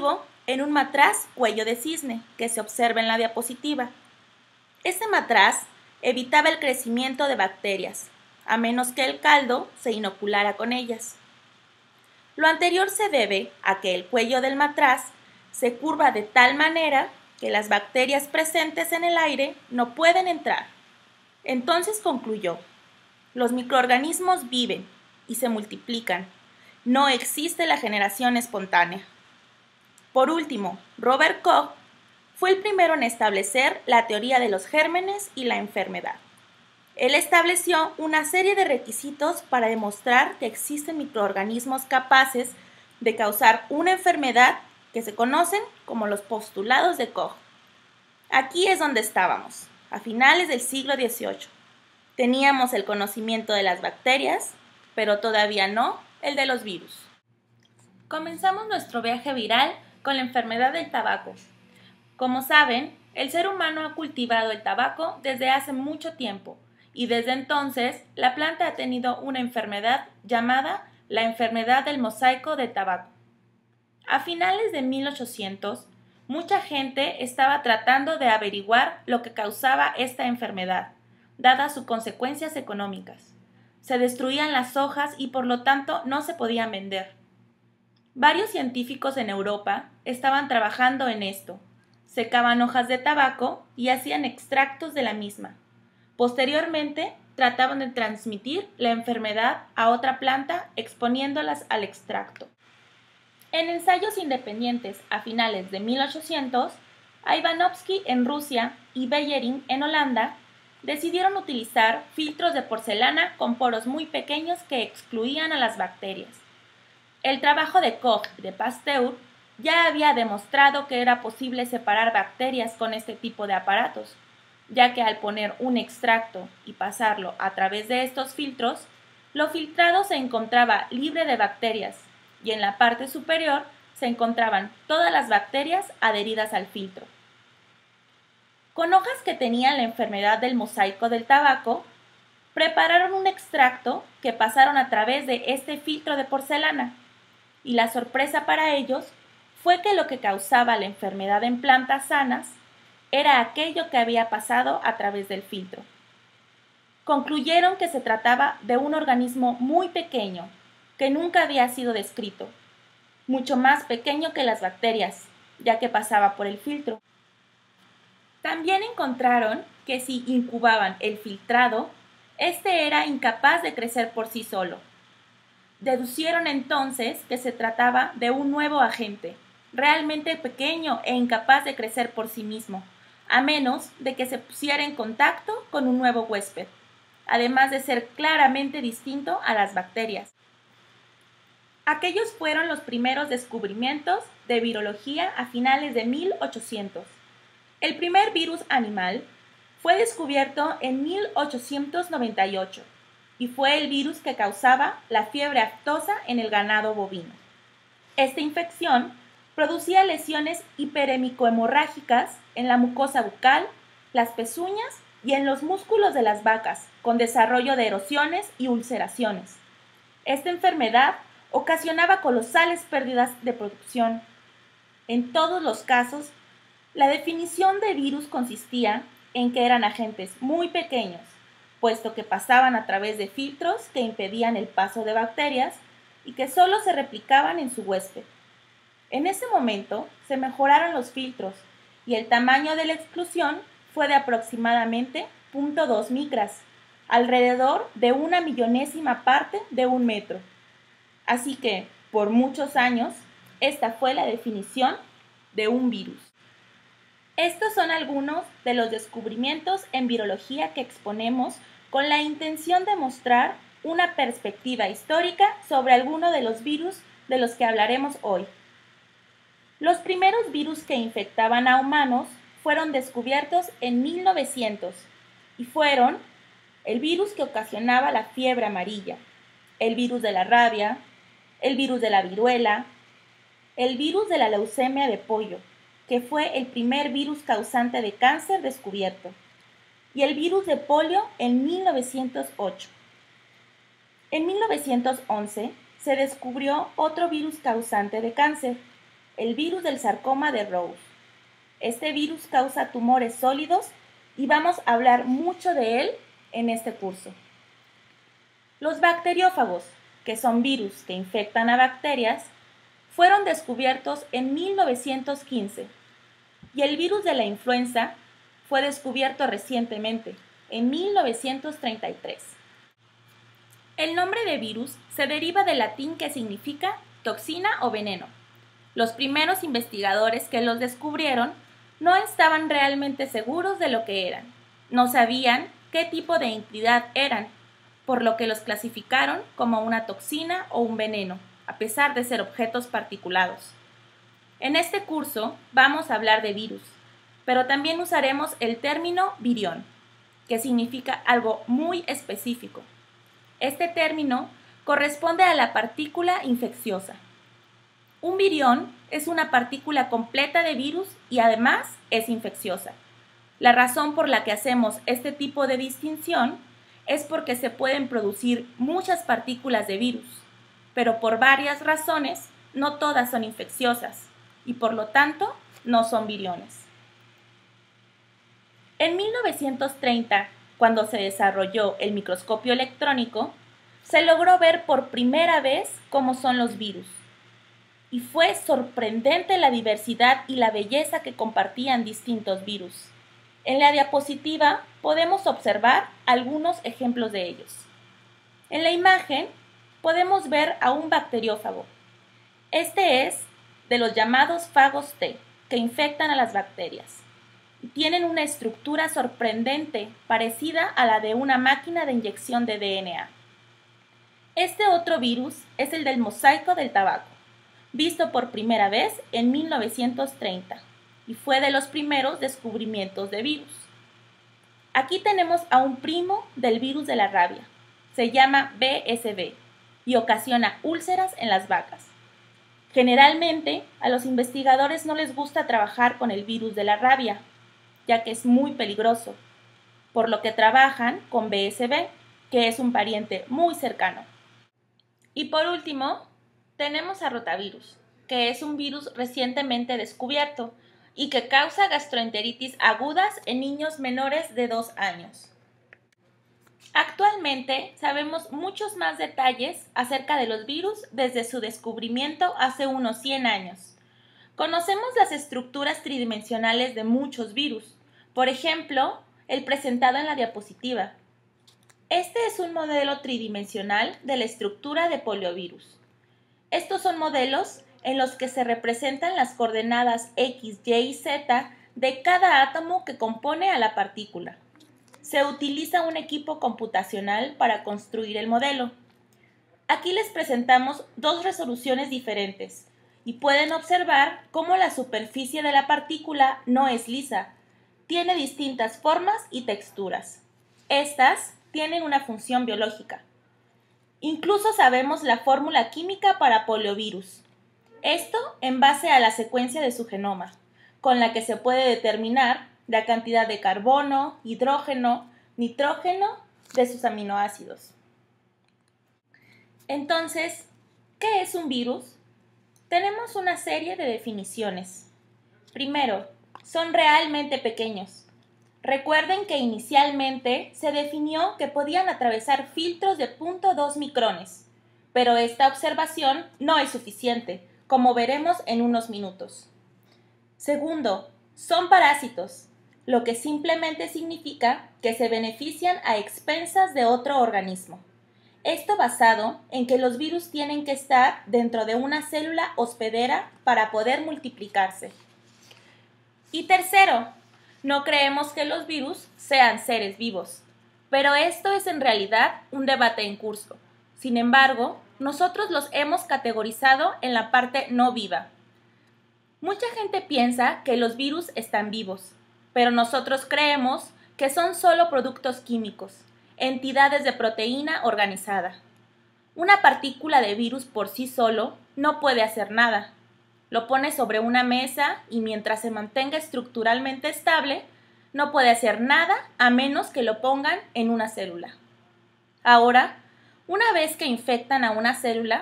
en un matraz cuello de cisne que se observa en la diapositiva. Este matraz evitaba el crecimiento de bacterias, a menos que el caldo se inoculara con ellas. Lo anterior se debe a que el cuello del matraz se curva de tal manera que las bacterias presentes en el aire no pueden entrar. Entonces concluyó: los microorganismos viven y se multiplican. No existe la generación espontánea. Por último, Robert Koch fue el primero en establecer la teoría de los gérmenes y la enfermedad. Él estableció una serie de requisitos para demostrar que existen microorganismos capaces de causar una enfermedad que se conocen como los postulados de Koch. Aquí es donde estábamos, a finales del siglo XVIII. Teníamos el conocimiento de las bacterias, pero todavía no el de los virus. Comenzamos nuestro viaje viral con la enfermedad del tabaco. Como saben, el ser humano ha cultivado el tabaco desde hace mucho tiempo, y desde entonces la planta ha tenido una enfermedad llamada la enfermedad del mosaico de tabaco. A finales de 1800, mucha gente estaba tratando de averiguar lo que causaba esta enfermedad, dadas sus consecuencias económicas. Se destruían las hojas y por lo tanto no se podían vender. Varios científicos en Europa estaban trabajando en esto. Secaban hojas de tabaco y hacían extractos de la misma. Posteriormente, trataban de transmitir la enfermedad a otra planta exponiéndolas al extracto. En ensayos independientes a finales de 1800, Ivanovsky en Rusia y Beyering en Holanda decidieron utilizar filtros de porcelana con poros muy pequeños que excluían a las bacterias. El trabajo de Koch y de Pasteur ya había demostrado que era posible separar bacterias con este tipo de aparatos, ya que al poner un extracto y pasarlo a través de estos filtros, lo filtrado se encontraba libre de bacterias y en la parte superior se encontraban todas las bacterias adheridas al filtro. Con hojas que tenían la enfermedad del mosaico del tabaco, prepararon un extracto que pasaron a través de este filtro de porcelana, y la sorpresa para ellos fue que lo que causaba la enfermedad en plantas sanas era aquello que había pasado a través del filtro. Concluyeron que se trataba de un organismo muy pequeño, que nunca había sido descrito, mucho más pequeño que las bacterias, ya que pasaba por el filtro. También encontraron que si incubaban el filtrado, este era incapaz de crecer por sí solo. Deducieron entonces que se trataba de un nuevo agente, realmente pequeño e incapaz de crecer por sí mismo, a menos de que se pusiera en contacto con un nuevo huésped, además de ser claramente distinto a las bacterias. Aquellos fueron los primeros descubrimientos de virología a finales de 1800. El primer virus animal fue descubierto en 1898 y fue el virus que causaba la fiebre aftosa en el ganado bovino. Esta infección producía lesiones hiperemicohemorrágicas en la mucosa bucal, las pezuñas y en los músculos de las vacas, con desarrollo de erosiones y ulceraciones. Esta enfermedad ocasionaba colosales pérdidas de producción. En todos los casos, la definición de virus consistía en que eran agentes muy pequeños, puesto que pasaban a través de filtros que impedían el paso de bacterias y que solo se replicaban en su huésped. En ese momento se mejoraron los filtros y el tamaño de la exclusión fue de aproximadamente 0.2 micras, alrededor de 1/1000ª parte de un metro. Así que, por muchos años, esta fue la definición de un virus. Estos son algunos de los descubrimientos en virología que exponemos con la intención de mostrar una perspectiva histórica sobre alguno de los virus de los que hablaremos hoy. Los primeros virus que infectaban a humanos fueron descubiertos en 1900 y fueron el virus que ocasionaba la fiebre amarilla, el virus de la rabia, el virus de la viruela, el virus de la leucemia de pollo, que fue el primer virus causante de cáncer descubierto, y el virus de polio en 1908. En 1911 se descubrió otro virus causante de cáncer, el virus del sarcoma de Rose. Este virus causa tumores sólidos y vamos a hablar mucho de él en este curso. Los bacteriófagos, que son virus que infectan a bacterias, fueron descubiertos en 1915 y el virus de la influenza fue descubierto recientemente, en 1933. El nombre de virus se deriva del latín que significa toxina o veneno. Los primeros investigadores que los descubrieron no estaban realmente seguros de lo que eran. No sabían qué tipo de entidad eran, por lo que los clasificaron como una toxina o un veneno, a pesar de ser objetos particulados. En este curso vamos a hablar de virus, pero también usaremos el término virión, que significa algo muy específico. Este término corresponde a la partícula infecciosa. Un virión es una partícula completa de virus y además es infecciosa. La razón por la que hacemos este tipo de distinción es porque se pueden producir muchas partículas de virus, pero por varias razones no todas son infecciosas y por lo tanto no son viriones. En 1930, cuando se desarrolló el microscopio electrónico, se logró ver por primera vez cómo son los virus. Y fue sorprendente la diversidad y la belleza que compartían distintos virus. En la diapositiva podemos observar algunos ejemplos de ellos. En la imagen podemos ver a un bacteriófago. Este es de los llamados fagos T, que infectan a las bacterias. Tienen una estructura sorprendente, parecida a la de una máquina de inyección de DNA. Este otro virus es el del mosaico del tabaco, visto por primera vez en 1930, y fue de los primeros descubrimientos de virus. Aquí tenemos a un primo del virus de la rabia. Se llama BSV y ocasiona úlceras en las vacas. Generalmente, a los investigadores no les gusta trabajar con el virus de la rabia, ya que es muy peligroso, por lo que trabajan con BSV, que es un pariente muy cercano. Y por último, tenemos a rotavirus, que es un virus recientemente descubierto y que causa gastroenteritis agudas en niños menores de 2 años. Actualmente sabemos muchos más detalles acerca de los virus desde su descubrimiento hace unos 100 años. Conocemos las estructuras tridimensionales de muchos virus, por ejemplo, el presentado en la diapositiva. Este es un modelo tridimensional de la estructura de poliovirus. Estos son modelos en los que se representan las coordenadas X, Y y Z de cada átomo que compone a la partícula. Se utiliza un equipo computacional para construir el modelo. Aquí les presentamos dos resoluciones diferentes y pueden observar cómo la superficie de la partícula no es lisa, tiene distintas formas y texturas. Estas tienen una función biológica. Incluso sabemos la fórmula química para poliovirus. Esto en base a la secuencia de su genoma, con la que se puede determinar la cantidad de carbono, hidrógeno, nitrógeno de sus aminoácidos. Entonces, ¿qué es un virus? Tenemos una serie de definiciones. Primero, son realmente pequeños. Recuerden que inicialmente se definió que podían atravesar filtros de 0.2 micrones, pero esta observación no es suficiente, como veremos en unos minutos. Segundo, son parásitos, lo que simplemente significa que se benefician a expensas de otro organismo. Esto basado en que los virus tienen que estar dentro de una célula hospedera para poder multiplicarse. Y tercero, no creemos que los virus sean seres vivos, pero esto es en realidad un debate en curso. Sin embargo, nosotros los hemos categorizado en la parte no viva. Mucha gente piensa que los virus están vivos, pero nosotros creemos que son solo productos químicos, entidades de proteína organizada. Una partícula de virus por sí solo no puede hacer nada. Lo pones sobre una mesa y mientras se mantenga estructuralmente estable, no puede hacer nada a menos que lo pongan en una célula. Ahora, una vez que infectan a una célula,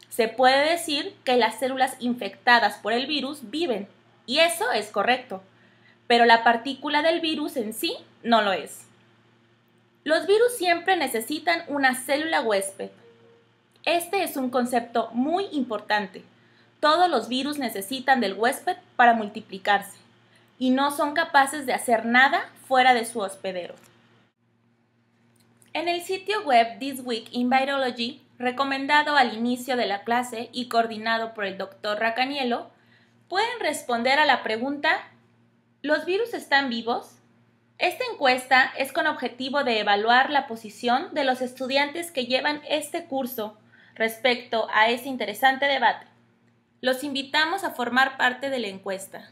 Se puede decir que las células infectadas por el virus viven, y eso es correcto, pero la partícula del virus en sí no lo es. Los virus siempre necesitan una célula huésped. Este es un concepto muy importante. Todos los virus necesitan del huésped para multiplicarse, y no son capaces de hacer nada fuera de su hospedero. En el sitio web This Week in Virology, recomendado al inicio de la clase y coordinado por el Dr. Racaniello, pueden responder a la pregunta ¿los virus están vivos? Esta encuesta es con objetivo de evaluar la posición de los estudiantes que llevan este curso respecto a este interesante debate. Los invitamos a formar parte de la encuesta.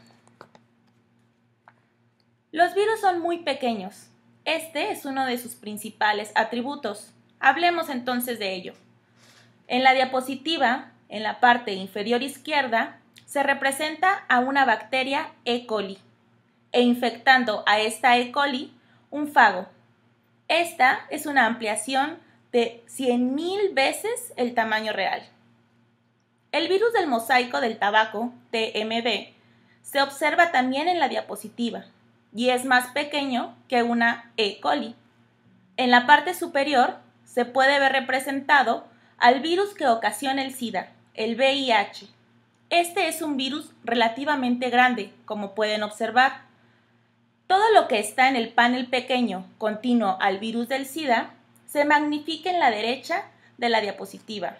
Los virus son muy pequeños. Este es uno de sus principales atributos. Hablemos entonces de ello. En la diapositiva, en la parte inferior izquierda, se representa a una bacteria E. coli e infectando a esta E. coli un fago. Esta es una ampliación de 100.000 veces el tamaño real. El virus del mosaico del tabaco, TMB, se observa también en la diapositiva y es más pequeño que una E. coli. En la parte superior se puede ver representado al virus que ocasiona el SIDA, el VIH. Este es un virus relativamente grande, como pueden observar. Todo lo que está en el panel pequeño continuo al virus del SIDA se magnifica en la derecha de la diapositiva.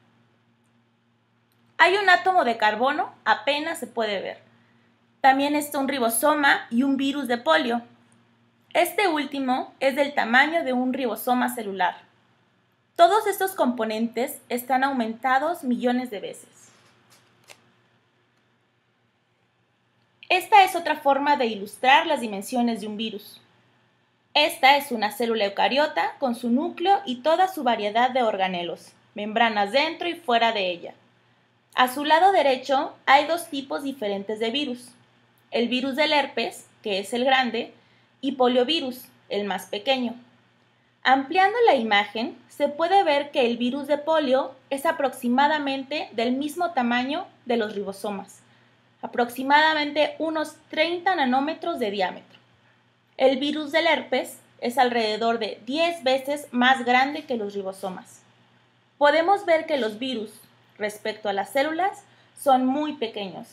Hay un átomo de carbono, apenas se puede ver. También está un ribosoma y un virus de polio. Este último es del tamaño de un ribosoma celular. Todos estos componentes están aumentados millones de veces. Esta es otra forma de ilustrar las dimensiones de un virus. Esta es una célula eucariota con su núcleo y toda su variedad de organelos, membranas dentro y fuera de ella. A su lado derecho hay dos tipos diferentes de virus. El virus del herpes, que es el grande, y poliovirus, el más pequeño. Ampliando la imagen, se puede ver que el virus de polio es aproximadamente del mismo tamaño de los ribosomas, aproximadamente unos 30 nanómetros de diámetro. El virus del herpes es alrededor de 10 veces más grande que los ribosomas. Podemos ver que los virus, respecto a las células, son muy pequeños.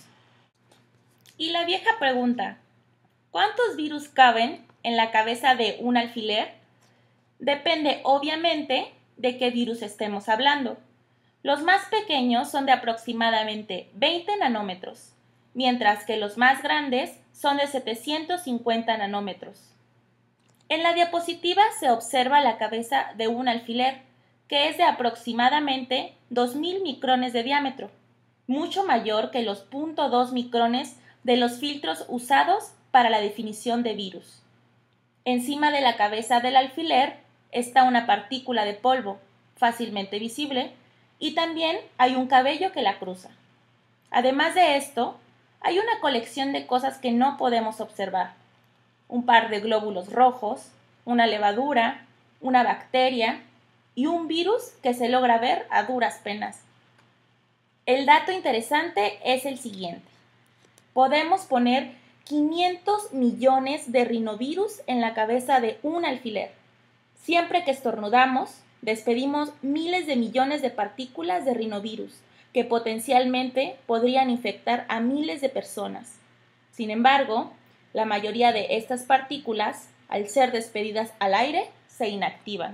Y la vieja pregunta, ¿cuántos virus caben en la cabeza de un alfiler? Depende obviamente de qué virus estemos hablando. Los más pequeños son de aproximadamente 20 nanómetros, mientras que los más grandes son de 750 nanómetros. En la diapositiva se observa la cabeza de un alfiler, que es de aproximadamente 2000 micrones de diámetro, mucho mayor que los 0.2 micrones de los filtros usados para la definición de virus. Encima de la cabeza del alfiler está una partícula de polvo, fácilmente visible, y también hay un cabello que la cruza. Además de esto, hay una colección de cosas que no podemos observar. Un par de glóbulos rojos, una levadura, una bacteria y un virus que se logra ver a duras penas. El dato interesante es el siguiente. Podemos poner 500 millones de rinovirus en la cabeza de un alfiler. Siempre que estornudamos, despedimos miles de millones de partículas de rinovirus que potencialmente podrían infectar a miles de personas. Sin embargo, la mayoría de estas partículas, al ser despedidas al aire, se inactivan.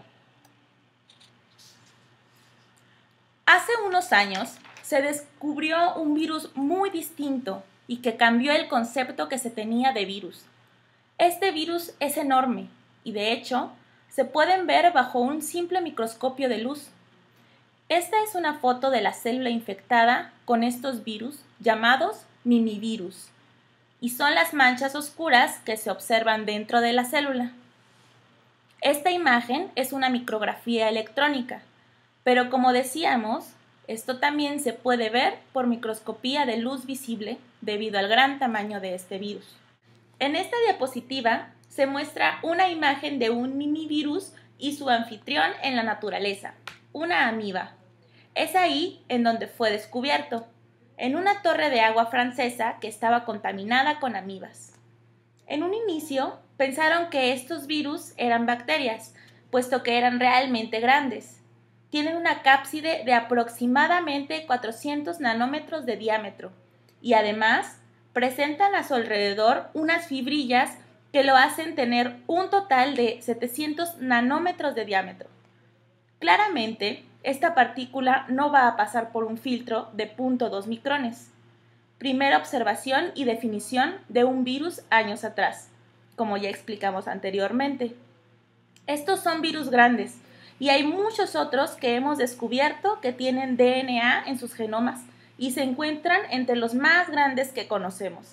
Hace unos años se descubrió un virus muy distinto y que cambió el concepto que se tenía de virus. Este virus es enorme y, de hecho, se pueden ver bajo un simple microscopio de luz. Esta es una foto de la célula infectada con estos virus llamados mimivirus, y son las manchas oscuras que se observan dentro de la célula. Esta imagen es una micrografía electrónica, pero como decíamos, esto también se puede ver por microscopía de luz visible debido al gran tamaño de este virus. En esta diapositiva se muestra una imagen de un mimivirus y su anfitrión en la naturaleza, una amiba. Es ahí en donde fue descubierto, en una torre de agua francesa que estaba contaminada con amibas. En un inicio pensaron que estos virus eran bacterias, puesto que eran realmente grandes. Tienen una cápside de aproximadamente 400 nanómetros de diámetro y además presentan a su alrededor unas fibrillas que lo hacen tener un total de 700 nanómetros de diámetro. Claramente, esta partícula no va a pasar por un filtro de 0.2 micrones. Primera observación y definición de un virus años atrás, como ya explicamos anteriormente. Estos son virus grandes y hay muchos otros que hemos descubierto que tienen DNA en sus genomas y se encuentran entre los más grandes que conocemos.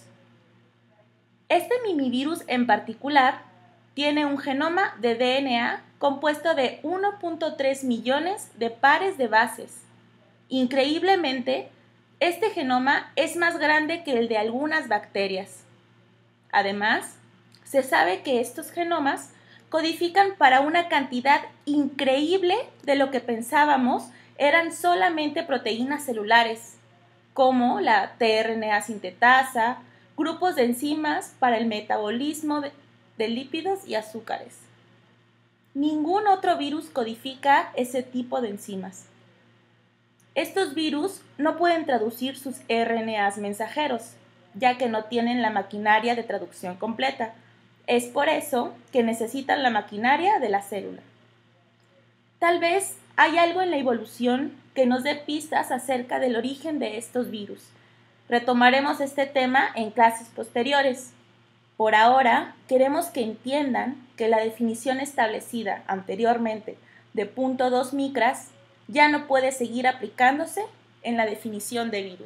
Este mimivirus en particular tiene un genoma de DNA compuesto de 1.3 millones de pares de bases. Increíblemente, este genoma es más grande que el de algunas bacterias. Además, se sabe que estos genomas codifican para una cantidad increíble de lo que pensábamos eran solamente proteínas celulares, como la tRNA sintetasa, grupos de enzimas para el metabolismo de lípidos y azúcares. Ningún otro virus codifica ese tipo de enzimas. Estos virus no pueden traducir sus RNAs mensajeros, ya que no tienen la maquinaria de traducción completa. Es por eso que necesitan la maquinaria de la célula. Tal vez hay algo en la evolución que nos dé pistas acerca del origen de estos virus. Retomaremos este tema en clases posteriores. Por ahora, queremos que entiendan que la definición establecida anteriormente de 0.2 micras ya no puede seguir aplicándose en la definición de virus.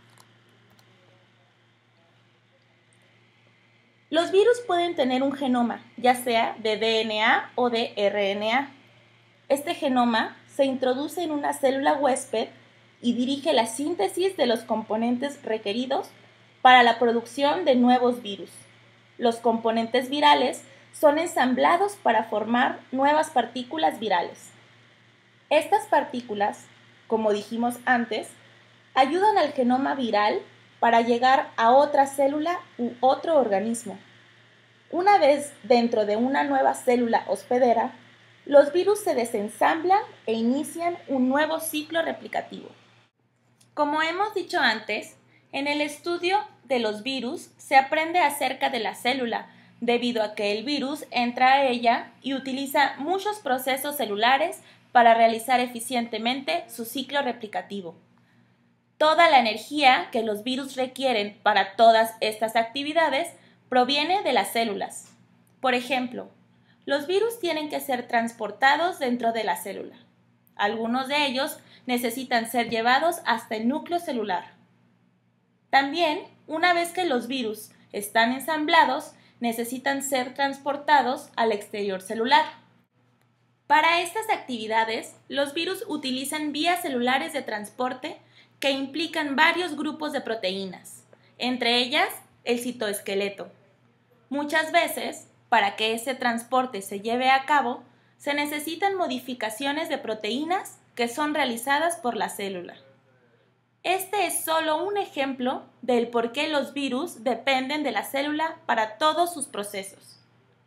Los virus pueden tener un genoma, ya sea de DNA o de RNA. Este genoma se introduce en una célula huésped y dirige la síntesis de los componentes requeridos para la producción de nuevos virus. Los componentes virales son ensamblados para formar nuevas partículas virales. Estas partículas, como dijimos antes, ayudan al genoma viral para llegar a otra célula u otro organismo. Una vez dentro de una nueva célula hospedera, los virus se desensamblan e inician un nuevo ciclo replicativo. Como hemos dicho antes, en el estudio de los virus se aprende acerca de la célula, debido a que el virus entra a ella y utiliza muchos procesos celulares para realizar eficientemente su ciclo replicativo. Toda la energía que los virus requieren para todas estas actividades proviene de las células. Por ejemplo, los virus tienen que ser transportados dentro de la célula. Algunos de ellos necesitan ser llevados hasta el núcleo celular. También, una vez que los virus están ensamblados, necesitan ser transportados al exterior celular. Para estas actividades, los virus utilizan vías celulares de transporte que implican varios grupos de proteínas, entre ellas el citoesqueleto. Muchas veces, para que ese transporte se lleve a cabo, se necesitan modificaciones de proteínas que son realizadas por la célula. Este es solo un ejemplo del por qué los virus dependen de la célula para todos sus procesos.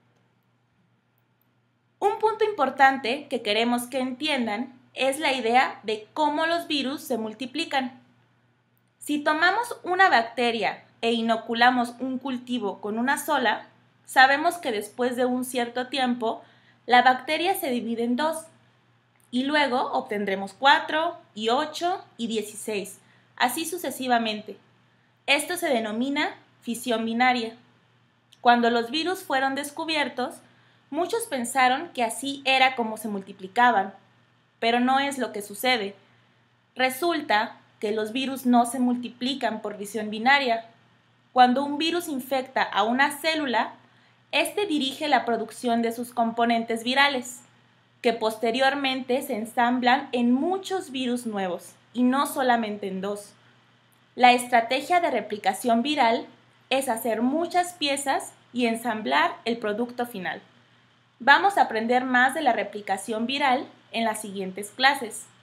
Un punto importante que queremos que entiendan es la idea de cómo los virus se multiplican. Si tomamos una bacteria e inoculamos un cultivo con una sola, sabemos que después de un cierto tiempo, la bacteria se divide en dos y luego obtendremos 4 y 8 y 16, así sucesivamente. Esto se denomina fisión binaria. Cuando los virus fueron descubiertos, muchos pensaron que así era como se multiplicaban, pero no es lo que sucede. Resulta que los virus no se multiplican por fisión binaria. Cuando un virus infecta a una célula, este dirige la producción de sus componentes virales, que posteriormente se ensamblan en muchos virus nuevos, y no solamente en dos. La estrategia de replicación viral es hacer muchas piezas y ensamblar el producto final. Vamos a aprender más de la replicación viral en las siguientes clases.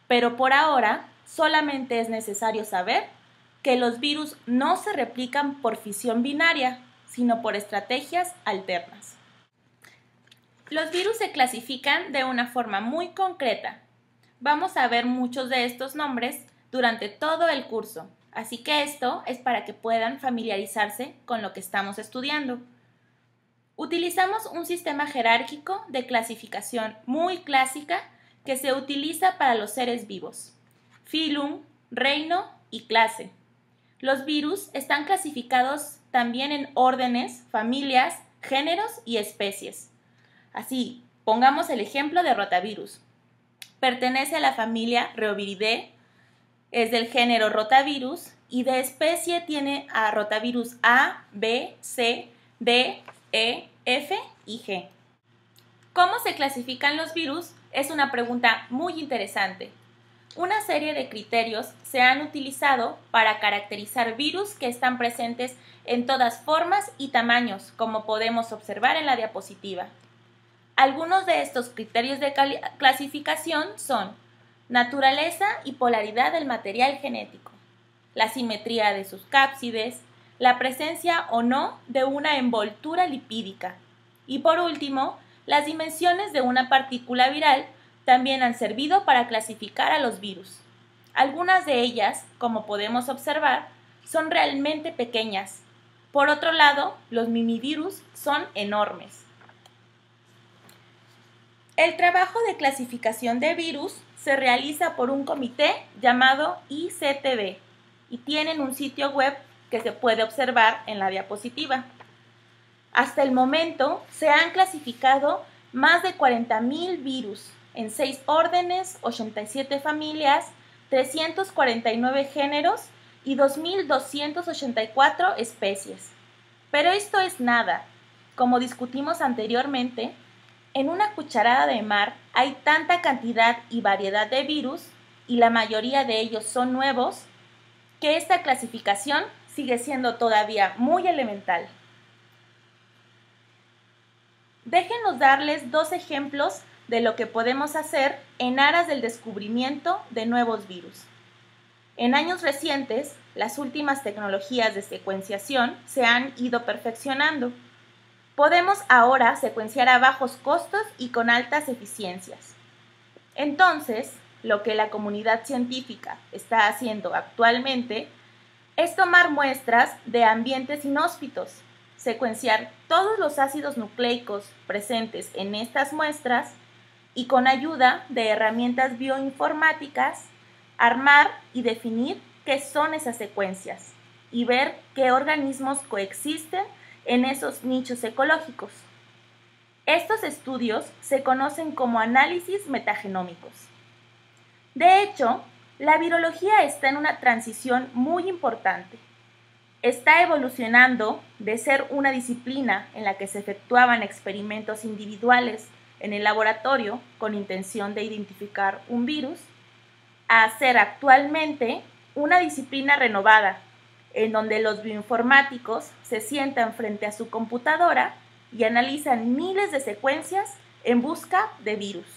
pero por ahora solamente es necesario saber que los virus no se replican por fisión binaria, sino por estrategias alternas. Los virus se clasifican de una forma muy concreta. Vamos a ver muchos de estos nombres durante todo el curso, así que esto es para que puedan familiarizarse con lo que estamos estudiando. Utilizamos un sistema jerárquico de clasificación muy clásica que se utiliza para los seres vivos: filum, reino y clase. Los virus están clasificados también en órdenes, familias, géneros y especies. Así, pongamos el ejemplo de rotavirus. Pertenece a la familia Rheoviridae, es del género Rotavirus y de especie tiene a rotavirus A, B, C, D, E, F y G. ¿Cómo se clasifican los virus? Es una pregunta muy interesante. Una serie de criterios se han utilizado para caracterizar virus que están presentes en todas formas y tamaños, como podemos observar en la diapositiva. Algunos de estos criterios de clasificación son naturaleza y polaridad del material genético, la simetría de sus cápsides, la presencia o no de una envoltura lipídica y, por último, las dimensiones de una partícula viral también han servido para clasificar a los virus. Algunas de ellas, como podemos observar, son realmente pequeñas. Por otro lado, los mimivirus son enormes. El trabajo de clasificación de virus se realiza por un comité llamado ICTV y tienen un sitio web que se puede observar en la diapositiva. Hasta el momento se han clasificado más de 40.000 virus en 6 órdenes, 87 familias, 349 géneros y 2.284 especies. Pero esto es nada. Como discutimos anteriormente, en una cucharada de mar hay tanta cantidad y variedad de virus, y la mayoría de ellos son nuevos, que esta clasificación sigue siendo todavía muy elemental. Déjenos darles 2 ejemplos de lo que podemos hacer en aras del descubrimiento de nuevos virus. En años recientes, las últimas tecnologías de secuenciación se han ido perfeccionando. Podemos ahora secuenciar a bajos costos y con altas eficiencias. Entonces, lo que la comunidad científica está haciendo actualmente es tomar muestras de ambientes inhóspitos, secuenciar todos los ácidos nucleicos presentes en estas muestras y, con ayuda de herramientas bioinformáticas, armar y definir qué son esas secuencias y ver qué organismos coexisten en esos nichos ecológicos. Estos estudios se conocen como análisis metagenómicos. De hecho, la virología está en una transición muy importante. Está evolucionando de ser una disciplina en la que se efectuaban experimentos individuales en el laboratorio con intención de identificar un virus, a ser actualmente una disciplina renovada, en donde los bioinformáticos se sientan frente a su computadora y analizan miles de secuencias en busca de virus.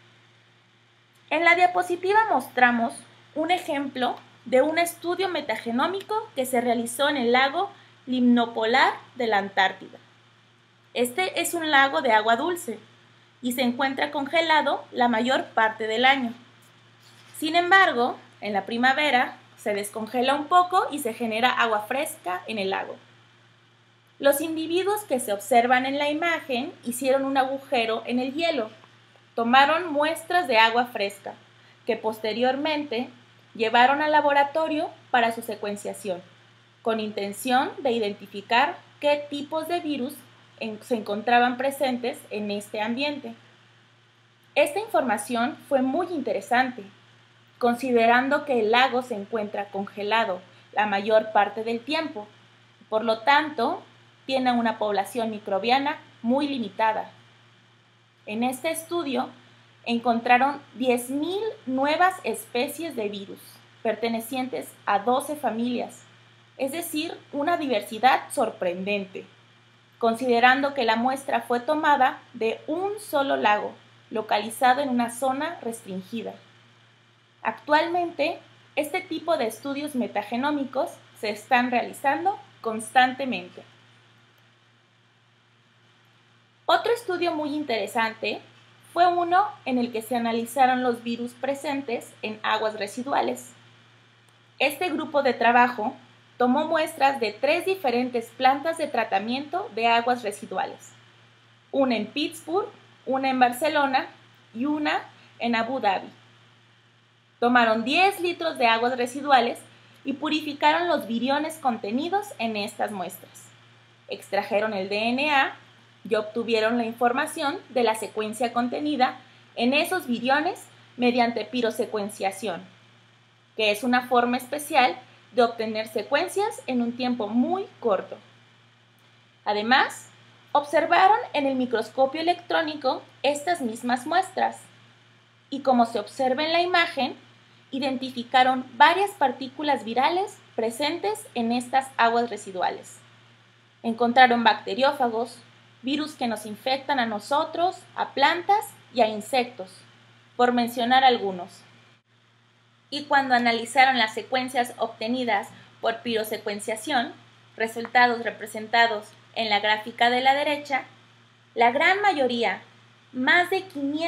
En la diapositiva mostramos un ejemplo de un estudio metagenómico que se realizó en el lago limnopolar de la Antártida. Este es un lago de agua dulce y se encuentra congelado la mayor parte del año. Sin embargo, en la primavera se descongela un poco y se genera agua fresca en el lago. Los individuos que se observan en la imagen hicieron un agujero en el hielo, tomaron muestras de agua fresca, que posteriormente llevaron al laboratorio para su secuenciación, con intención de identificar qué tipos de virus se encontraban presentes en este ambiente. Esta información fue muy interesante, considerando que el lago se encuentra congelado la mayor parte del tiempo, por lo tanto, tiene una población microbiana muy limitada. En este estudio encontraron 10.000 nuevas especies de virus, pertenecientes a 12 familias, es decir, una diversidad sorprendente, considerando que la muestra fue tomada de un solo lago, localizado en una zona restringida. Actualmente, este tipo de estudios metagenómicos se están realizando constantemente. Otro estudio muy interesante fue uno en el que se analizaron los virus presentes en aguas residuales. Este grupo de trabajo tomó muestras de 3 diferentes plantas de tratamiento de aguas residuales, una en Pittsburgh, una en Barcelona y una en Abu Dhabi. Tomaron 10 litros de aguas residuales y purificaron los viriones contenidos en estas muestras. Extrajeron el DNA y obtuvieron la información de la secuencia contenida en esos viriones mediante pirosecuenciación, que es una forma especial de obtener secuencias en un tiempo muy corto. Además, observaron en el microscopio electrónico estas mismas muestras y, como se observa en la imagen, identificaron varias partículas virales presentes en estas aguas residuales. Encontraron bacteriófagos, virus que nos infectan a nosotros, a plantas y a insectos, por mencionar algunos. Y cuando analizaron las secuencias obtenidas por pirosecuenciación, resultados representados en la gráfica de la derecha, la gran mayoría, más de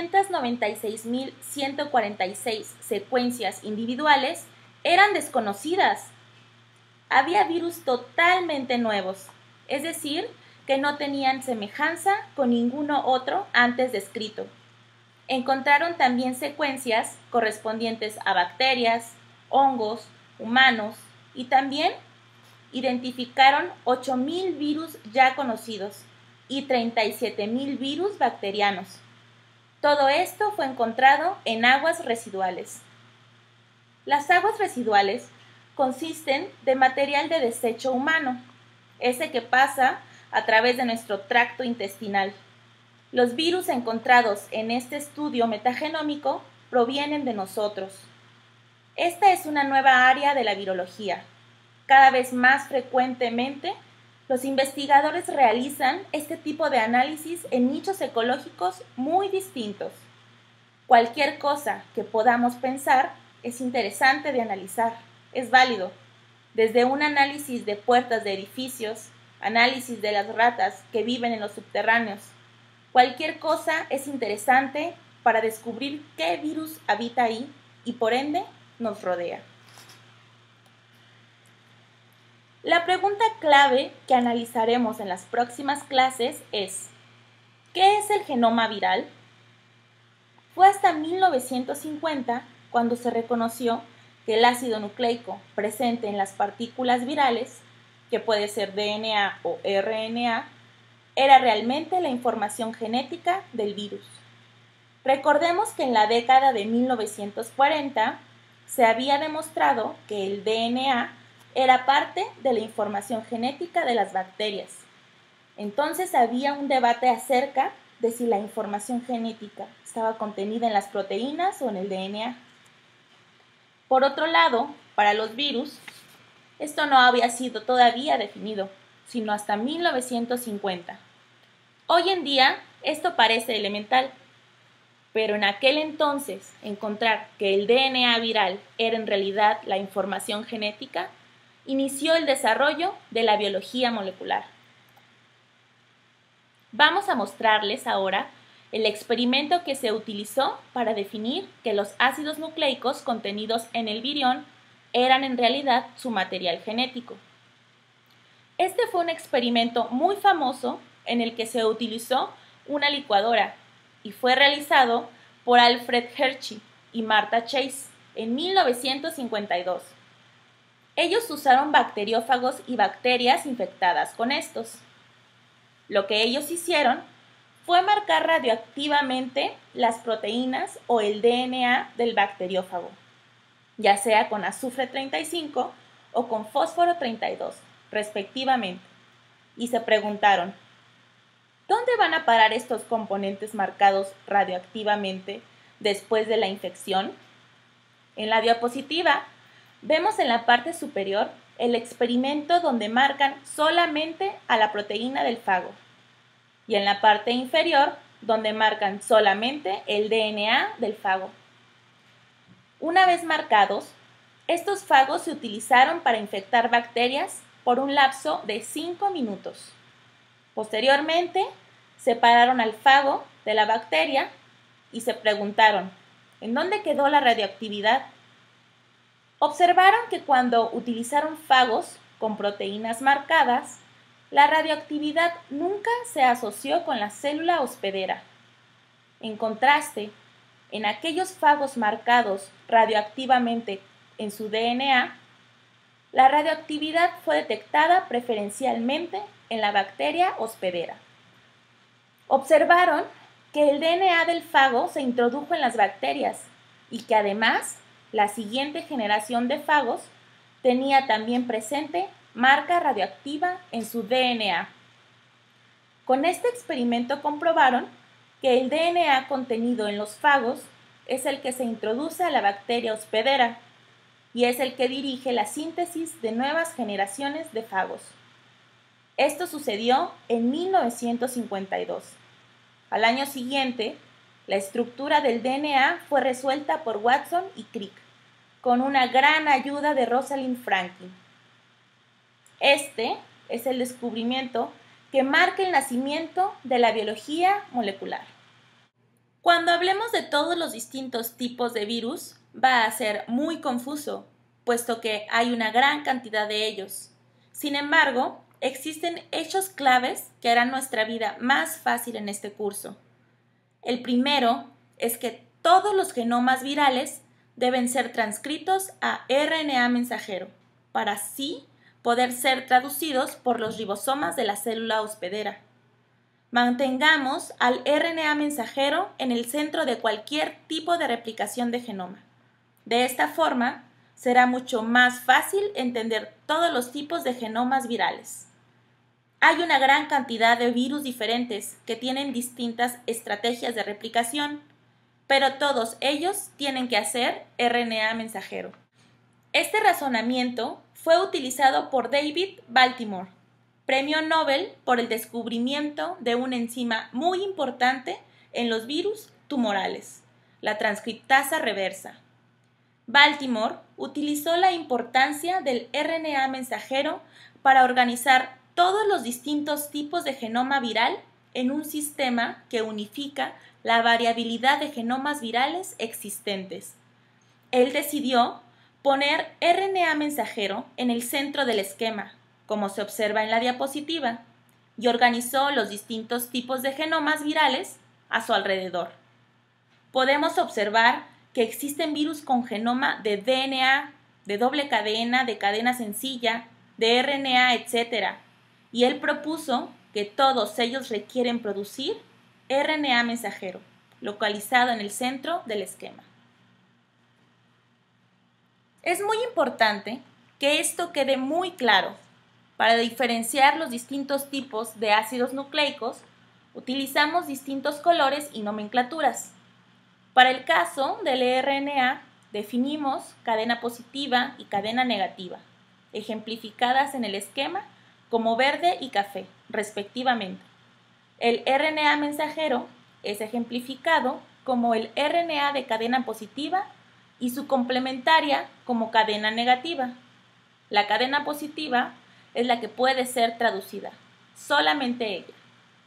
596.146 secuencias individuales, eran desconocidas. Había virus totalmente nuevos, es decir, que no tenían semejanza con ninguno otro antes descrito. Encontraron también secuencias correspondientes a bacterias, hongos, humanos y también identificaron 8.000 virus ya conocidos y 37.000 virus bacterianos. Todo esto fue encontrado en aguas residuales. Las aguas residuales consisten de material de desecho humano, ese que pasa a través de nuestro tracto intestinal. Los virus encontrados en este estudio metagenómico provienen de nosotros. Esta es una nueva área de la virología. Cada vez más frecuentemente, los investigadores realizan este tipo de análisis en nichos ecológicos muy distintos. Cualquier cosa que podamos pensar es interesante de analizar, es válido. Desde un análisis de puertas de edificios, análisis de las ratas que viven en los subterráneos. Cualquier cosa es interesante para descubrir qué virus habita ahí y por ende nos rodea. La pregunta clave que analizaremos en las próximas clases es: ¿qué es el genoma viral? Fue hasta 1950 cuando se reconoció que el ácido nucleico presente en las partículas virales, que puede ser DNA o RNA, era realmente la información genética del virus. Recordemos que en la década de 1940 se había demostrado que el DNA era parte de la información genética de las bacterias. Entonces había un debate acerca de si la información genética estaba contenida en las proteínas o en el DNA. Por otro lado, para los virus, esto no había sido todavía definido, sino hasta 1950. Hoy en día, esto parece elemental, pero en aquel entonces encontrar que el DNA viral era en realidad la información genética inició el desarrollo de la biología molecular. Vamos a mostrarles ahora el experimento que se utilizó para definir que los ácidos nucleicos contenidos en el virión eran en realidad su material genético. Este fue un experimento muy famoso en el que se utilizó una licuadora y fue realizado por Alfred Hershey y Martha Chase en 1952. Ellos usaron bacteriófagos y bacterias infectadas con estos. Lo que ellos hicieron fue marcar radioactivamente las proteínas o el DNA del bacteriófago, ya sea con azufre 35 o con fósforo 32, respectivamente, y se preguntaron: ¿dónde van a parar estos componentes marcados radioactivamente después de la infección? En la diapositiva vemos en la parte superior el experimento donde marcan solamente a la proteína del fago y en la parte inferior donde marcan solamente el DNA del fago. Una vez marcados, estos fagos se utilizaron para infectar bacterias por un lapso de 5 minutos. Posteriormente, separaron al fago de la bacteria y se preguntaron, ¿en dónde quedó la radioactividad? Observaron que cuando utilizaron fagos con proteínas marcadas, la radioactividad nunca se asoció con la célula hospedera. En contraste, en aquellos fagos marcados radioactivamente en su DNA, la radioactividad fue detectada preferencialmente en la bacteria hospedera. Observaron que el DNA del fago se introdujo en las bacterias y que además la siguiente generación de fagos tenía también presente marca radioactiva en su DNA. Con este experimento comprobaron que el DNA contenido en los fagos es el que se introduce a la bacteria hospedera y es el que dirige la síntesis de nuevas generaciones de fagos. Esto sucedió en 1952. Al año siguiente, la estructura del DNA fue resuelta por Watson y Crick, con una gran ayuda de Rosalind Franklin. Este es el descubrimiento que marca el nacimiento de la biología molecular. Cuando hablemos de todos los distintos tipos de virus, va a ser muy confuso, puesto que hay una gran cantidad de ellos. Sin embargo, existen hechos claves que harán nuestra vida más fácil en este curso. El primero es que todos los genomas virales deben ser transcritos a RNA mensajero, para así poder ser traducidos por los ribosomas de la célula hospedera. Mantengamos al RNA mensajero en el centro de cualquier tipo de replicación de genoma. De esta forma, será mucho más fácil entender todos los tipos de genomas virales. Hay una gran cantidad de virus diferentes que tienen distintas estrategias de replicación, pero todos ellos tienen que hacer RNA mensajero. Este razonamiento fue utilizado por David Baltimore, Premio Nobel por el descubrimiento de una enzima muy importante en los virus tumorales, la transcriptasa reversa. Baltimore utilizó la importancia del RNA mensajero para organizar todos los distintos tipos de genoma viral en un sistema que unifica la variabilidad de genomas virales existentes. Él decidió poner RNA mensajero en el centro del esquema, como se observa en la diapositiva, y organizó los distintos tipos de genomas virales a su alrededor. Podemos observar que existen virus con genoma de DNA, de doble cadena, de cadena sencilla, de RNA, etc. Y él propuso que todos ellos requieren producir RNA mensajero, localizado en el centro del esquema. Es muy importante que esto quede muy claro. Para diferenciar los distintos tipos de ácidos nucleicos, utilizamos distintos colores y nomenclaturas. Para el caso del RNA, definimos cadena positiva y cadena negativa, ejemplificadas en el esquema como verde y café, respectivamente. El RNA mensajero es ejemplificado como el RNA de cadena positiva y su complementaria como cadena negativa. La cadena positiva es la que puede ser traducida, solamente ella.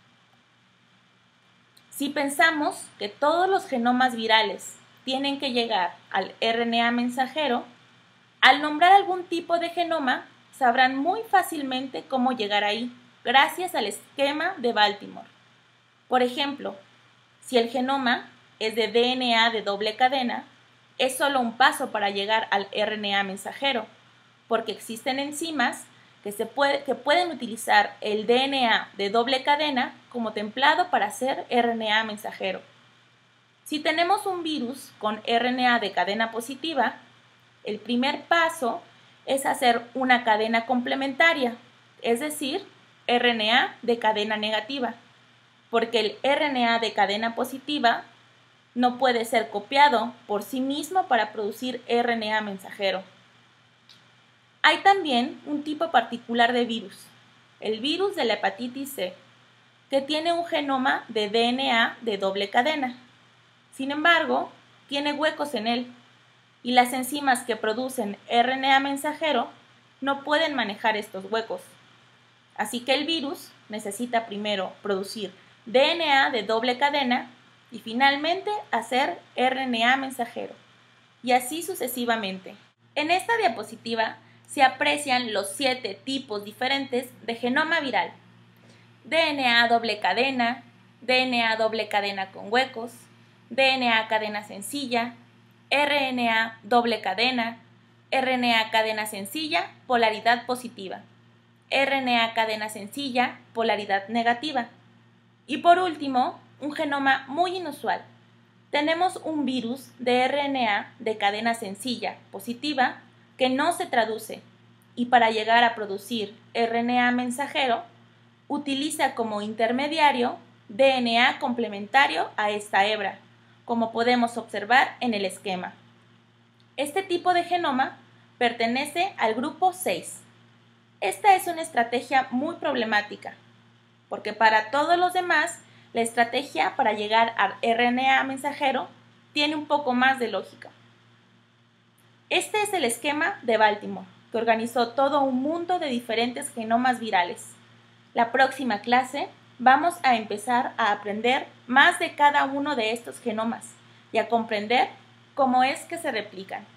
Si pensamos que todos los genomas virales tienen que llegar al RNA mensajero, al nombrar algún tipo de genoma, sabrán muy fácilmente cómo llegar ahí, gracias al esquema de Baltimore. Por ejemplo, si el genoma es de DNA de doble cadena, es solo un paso para llegar al RNA mensajero, porque existen enzimas que pueden utilizar el DNA de doble cadena como templado para hacer RNA mensajero. Si tenemos un virus con RNA de cadena positiva, el primer paso es hacer una cadena complementaria, es decir, RNA de cadena negativa, porque el RNA de cadena positiva no puede ser copiado por sí mismo para producir RNA mensajero. Hay también un tipo particular de virus, el virus de la hepatitis C, que tiene un genoma de DNA de doble cadena. Sin embargo, tiene huecos en él y las enzimas que producen RNA mensajero no pueden manejar estos huecos. Así que el virus necesita primero producir DNA de doble cadena y finalmente hacer RNA mensajero, y así sucesivamente. En esta diapositiva se aprecian los 7 tipos diferentes de genoma viral: DNA doble cadena, DNA doble cadena con huecos, DNA cadena sencilla, RNA doble cadena, RNA cadena sencilla, polaridad positiva, RNA cadena sencilla, polaridad negativa. Y por último, un genoma muy inusual. Tenemos un virus de RNA de cadena sencilla, positiva, que no se traduce, y para llegar a producir RNA mensajero, utiliza como intermediario DNA complementario a esta hebra, como podemos observar en el esquema. Este tipo de genoma pertenece al grupo 6. Esta es una estrategia muy problemática, porque para todos los demás, la estrategia para llegar al RNA mensajero tiene un poco más de lógica. Este es el esquema de Baltimore, que organizó todo un mundo de diferentes genomas virales. La próxima clase vamos a empezar a aprender más de cada uno de estos genomas y a comprender cómo es que se replican.